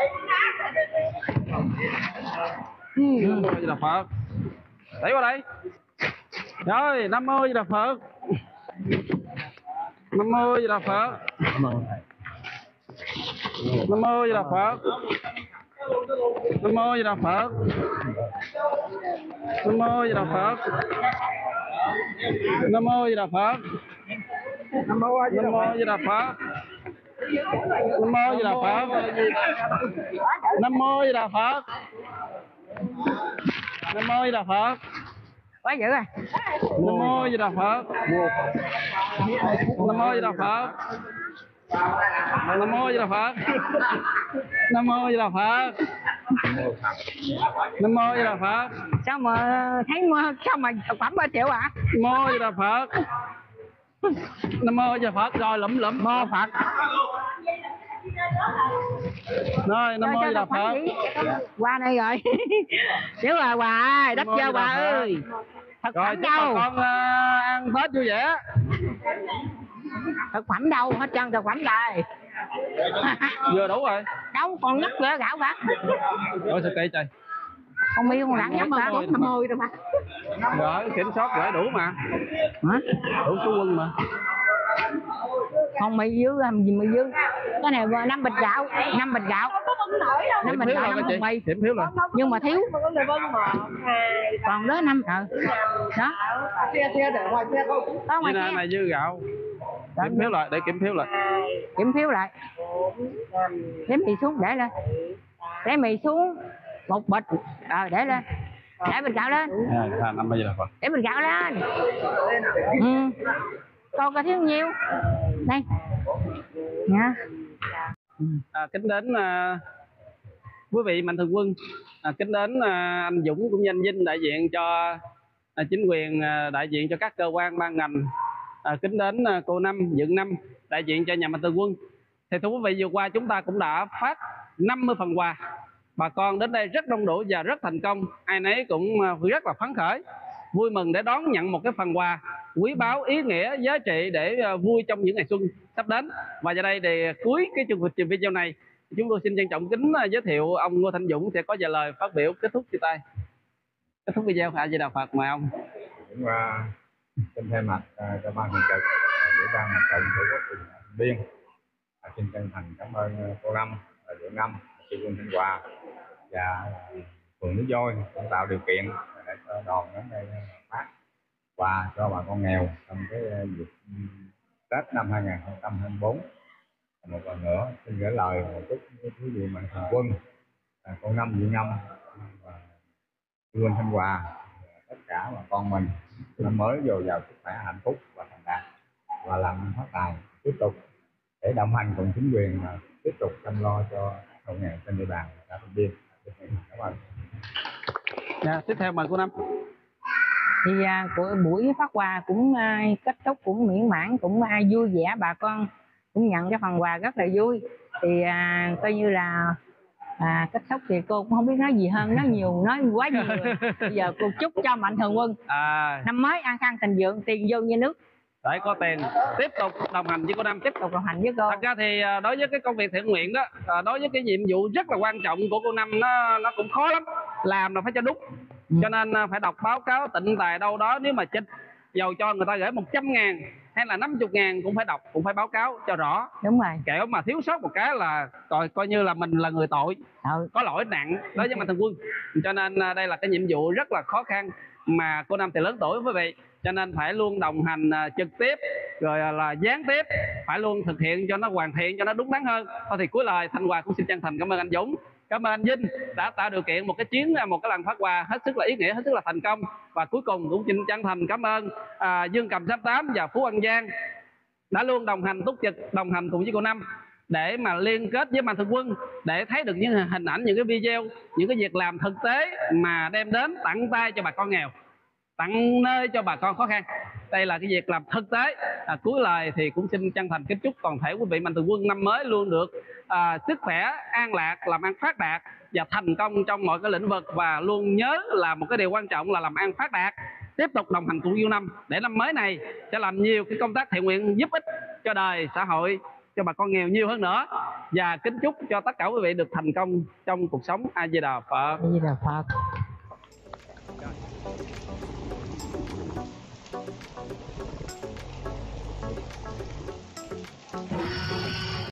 Nam Mô Di Đà Phật. Thấy qua đây. Rồi, Nam Mô Di Đà Phật. Nam mô Di Đà Phật. Nam mô Di Đà Phật. Nam mô Di Đà Phật. Nam mô Di Đà Phật. Nam mô Di Đà Phật. Nam mô Di Đà Phật. Nam mô Di Đà Phật. Nam mô Di Đà Phật. Nam mô Di Đà Phật. Quá dữ rồi. Nam mô Di Đà Phật. Nam mô Di Đà Phật. Nam mô Di Đà Phật. Nam mô Di Đà Phật. Nam mô Di Đà Phật. Sao mà thấy mua sao mà thực phẩm ba triệu ạ? Nam mô Di Đà Phật. Nam mô Di Đà Phật. Rồi lụm lụm mô Phật. Rồi Nam mô Di Đà Phật. Qua đây rồi. Nếu mà quà ơi, đất cho quà ơi. Thực Rồi phẩm chúc bà đâu? con uh, ăn Tết vui vẻ. Thực phẩm đâu? Hết trơn thực phẩm đây. Vừa đủ rồi. Đâu còn nhất nữa gạo bạc. Rồi sao cây trời. Con mi con rắn nhắm ba bốn năm mươi đâu mà. Rồi kiểm soát gửi đủ mà. Hả? Đủ số quân mà. Không mì dư làm gì mì dư. Cái này năm bịch gạo, năm bịch gạo. năm bịch gạo năm mì. Điểm thiếu rồi. Nhưng mà thiếu. Còn đó năm ờ. Đó. Có ngoài này, này dư gạo. Kiểm phiếu lại để kiểm phiếu lại. Kiểm phiếu lại. Đếm mì xuống để lên. Để mì xuống một bịch. Ờ để lên. Để bịch gạo lên. À, năm bây giờ Phật. Để bịch gạo lên. Ừ. Con có thiếu nhiêu? Đây. Nha. À, kính đến à, quý vị mạnh thường quân, à, kính đến à, anh Dũng cũng như anh Vinh đại diện cho à, chính quyền, à, đại diện cho các cơ quan ban ngành, à, kính đến à, cô Năm, Dượng Năm đại diện cho nhà mạnh thường quân. Thì thưa quý vị, vừa qua chúng ta cũng đã phát năm mươi phần quà, bà con đến đây rất đông đủ và rất thành công, ai nấy cũng rất là phấn khởi, vui mừng để đón nhận một cái phần quà quý báu, ý nghĩa, giá trị để vui trong những ngày xuân sắp đến. Và giờ đây thì cuối cái chương trình video này, chúng tôi xin trân trọng kính giới thiệu ông Ngô Thanh Dũng sẽ có vài lời phát biểu kết thúc chia tay. Kết thúc video. A Di Đà Phật, mời ông. Cũng uh, xin thay mặt uh, cho ban thường trực ủy ban mặt trận tổ quốc tỉnh Điện Biên, uh, xin chân thành cảm ơn uh, cô Năm, Dượng Năm, chị Quân Thanh Hòa và uh, phường Núi Voi cũng tạo điều kiện để cho đoàn đến đây phát quà cho bà con nghèo trong cái dịp Tết năm hai nghìn không trăm hai mươi tư. Một lần nữa xin gửi lời một chút với quý vị mạnh thường quân, à, cô Năm, Dượng Năm và Quân Thanh Hòa, tất cả bà con mình năm mới dồi dào sức khỏe, hạnh phúc và thành đạt và làm ăn phát tài, tiếp tục để đồng hành cùng chính quyền, tiếp tục chăm lo cho hộ nghèo trên địa bàn xã Điện Biên. Cảm ơn. Dạ, tiếp theo mời cô Năm. Thì à, của buổi phát quà cũng à, kết thúc cũng miễn mãn, cũng à, vui vẻ, bà con cũng nhận cái phần quà rất là vui. Thì à, coi như là à, kết thúc thì cô cũng không biết nói gì hơn, nói nhiều nói quá nhiều rồi. Bây giờ cô chúc cho mạnh thường quân à, năm mới an khang thịnh vượng, tiền vô như nước, để có tiền tiếp tục đồng hành với cô Năm, tiếp tục đồng hành với cô. Thật ra thì đối với cái công việc thiện nguyện đó, đối với cái nhiệm vụ rất là quan trọng của cô Năm, nó nó cũng khó lắm, làm là phải cho đúng. Ừ. Cho nên phải đọc báo cáo tịnh tài đâu đó, nếu mà chích dầu cho người ta gửi một trăm ngàn hay là năm mươi ngàn cũng phải đọc, cũng phải báo cáo cho rõ. Đúng rồi. Kẻo mà thiếu sót một cái là coi, coi như là mình là người tội, ừ. có lỗi nặng đối với mạnh thường quân. Cho nên đây là cái nhiệm vụ rất là khó khăn mà cô Năm thì lớn tuổi quý vị, cho nên phải luôn đồng hành trực tiếp rồi là gián tiếp, phải luôn thực hiện cho nó hoàn thiện, cho nó đúng đắn hơn. Thôi thì cuối lời Thanh Hòa cũng xin chân thành cảm ơn anh Dũng, cảm ơn anh Vinh đã tạo điều kiện một cái chuyến, một cái lần phát quà hết sức là ý nghĩa, hết sức là thành công. Và cuối cùng cũng xin chân thành cảm ơn à, Dương Cầm tám tám và Phú An Giang đã luôn đồng hành túc trực, đồng hành cùng với cô Năm để mà liên kết với mạnh thường quân, để thấy được những hình ảnh, những cái video, những cái việc làm thực tế mà đem đến tận tay cho bà con nghèo, tận nơi cho bà con khó khăn. Đây là cái việc làm thực tế. À, cuối lời thì cũng xin chân thành kính chúc toàn thể quý vị mạnh thường quân năm mới luôn được à, sức khỏe, an lạc, làm ăn phát đạt và thành công trong mọi cái lĩnh vực. Và luôn nhớ là một cái điều quan trọng là làm ăn phát đạt, tiếp tục đồng hành cùng yêu Năm để năm mới này sẽ làm nhiều cái công tác thiện nguyện giúp ích cho đời, xã hội, cho bà con nghèo nhiều hơn nữa. Và kính chúc cho tất cả quý vị được thành công trong cuộc sống. A Di Đà Phật. A Di Đà Phật.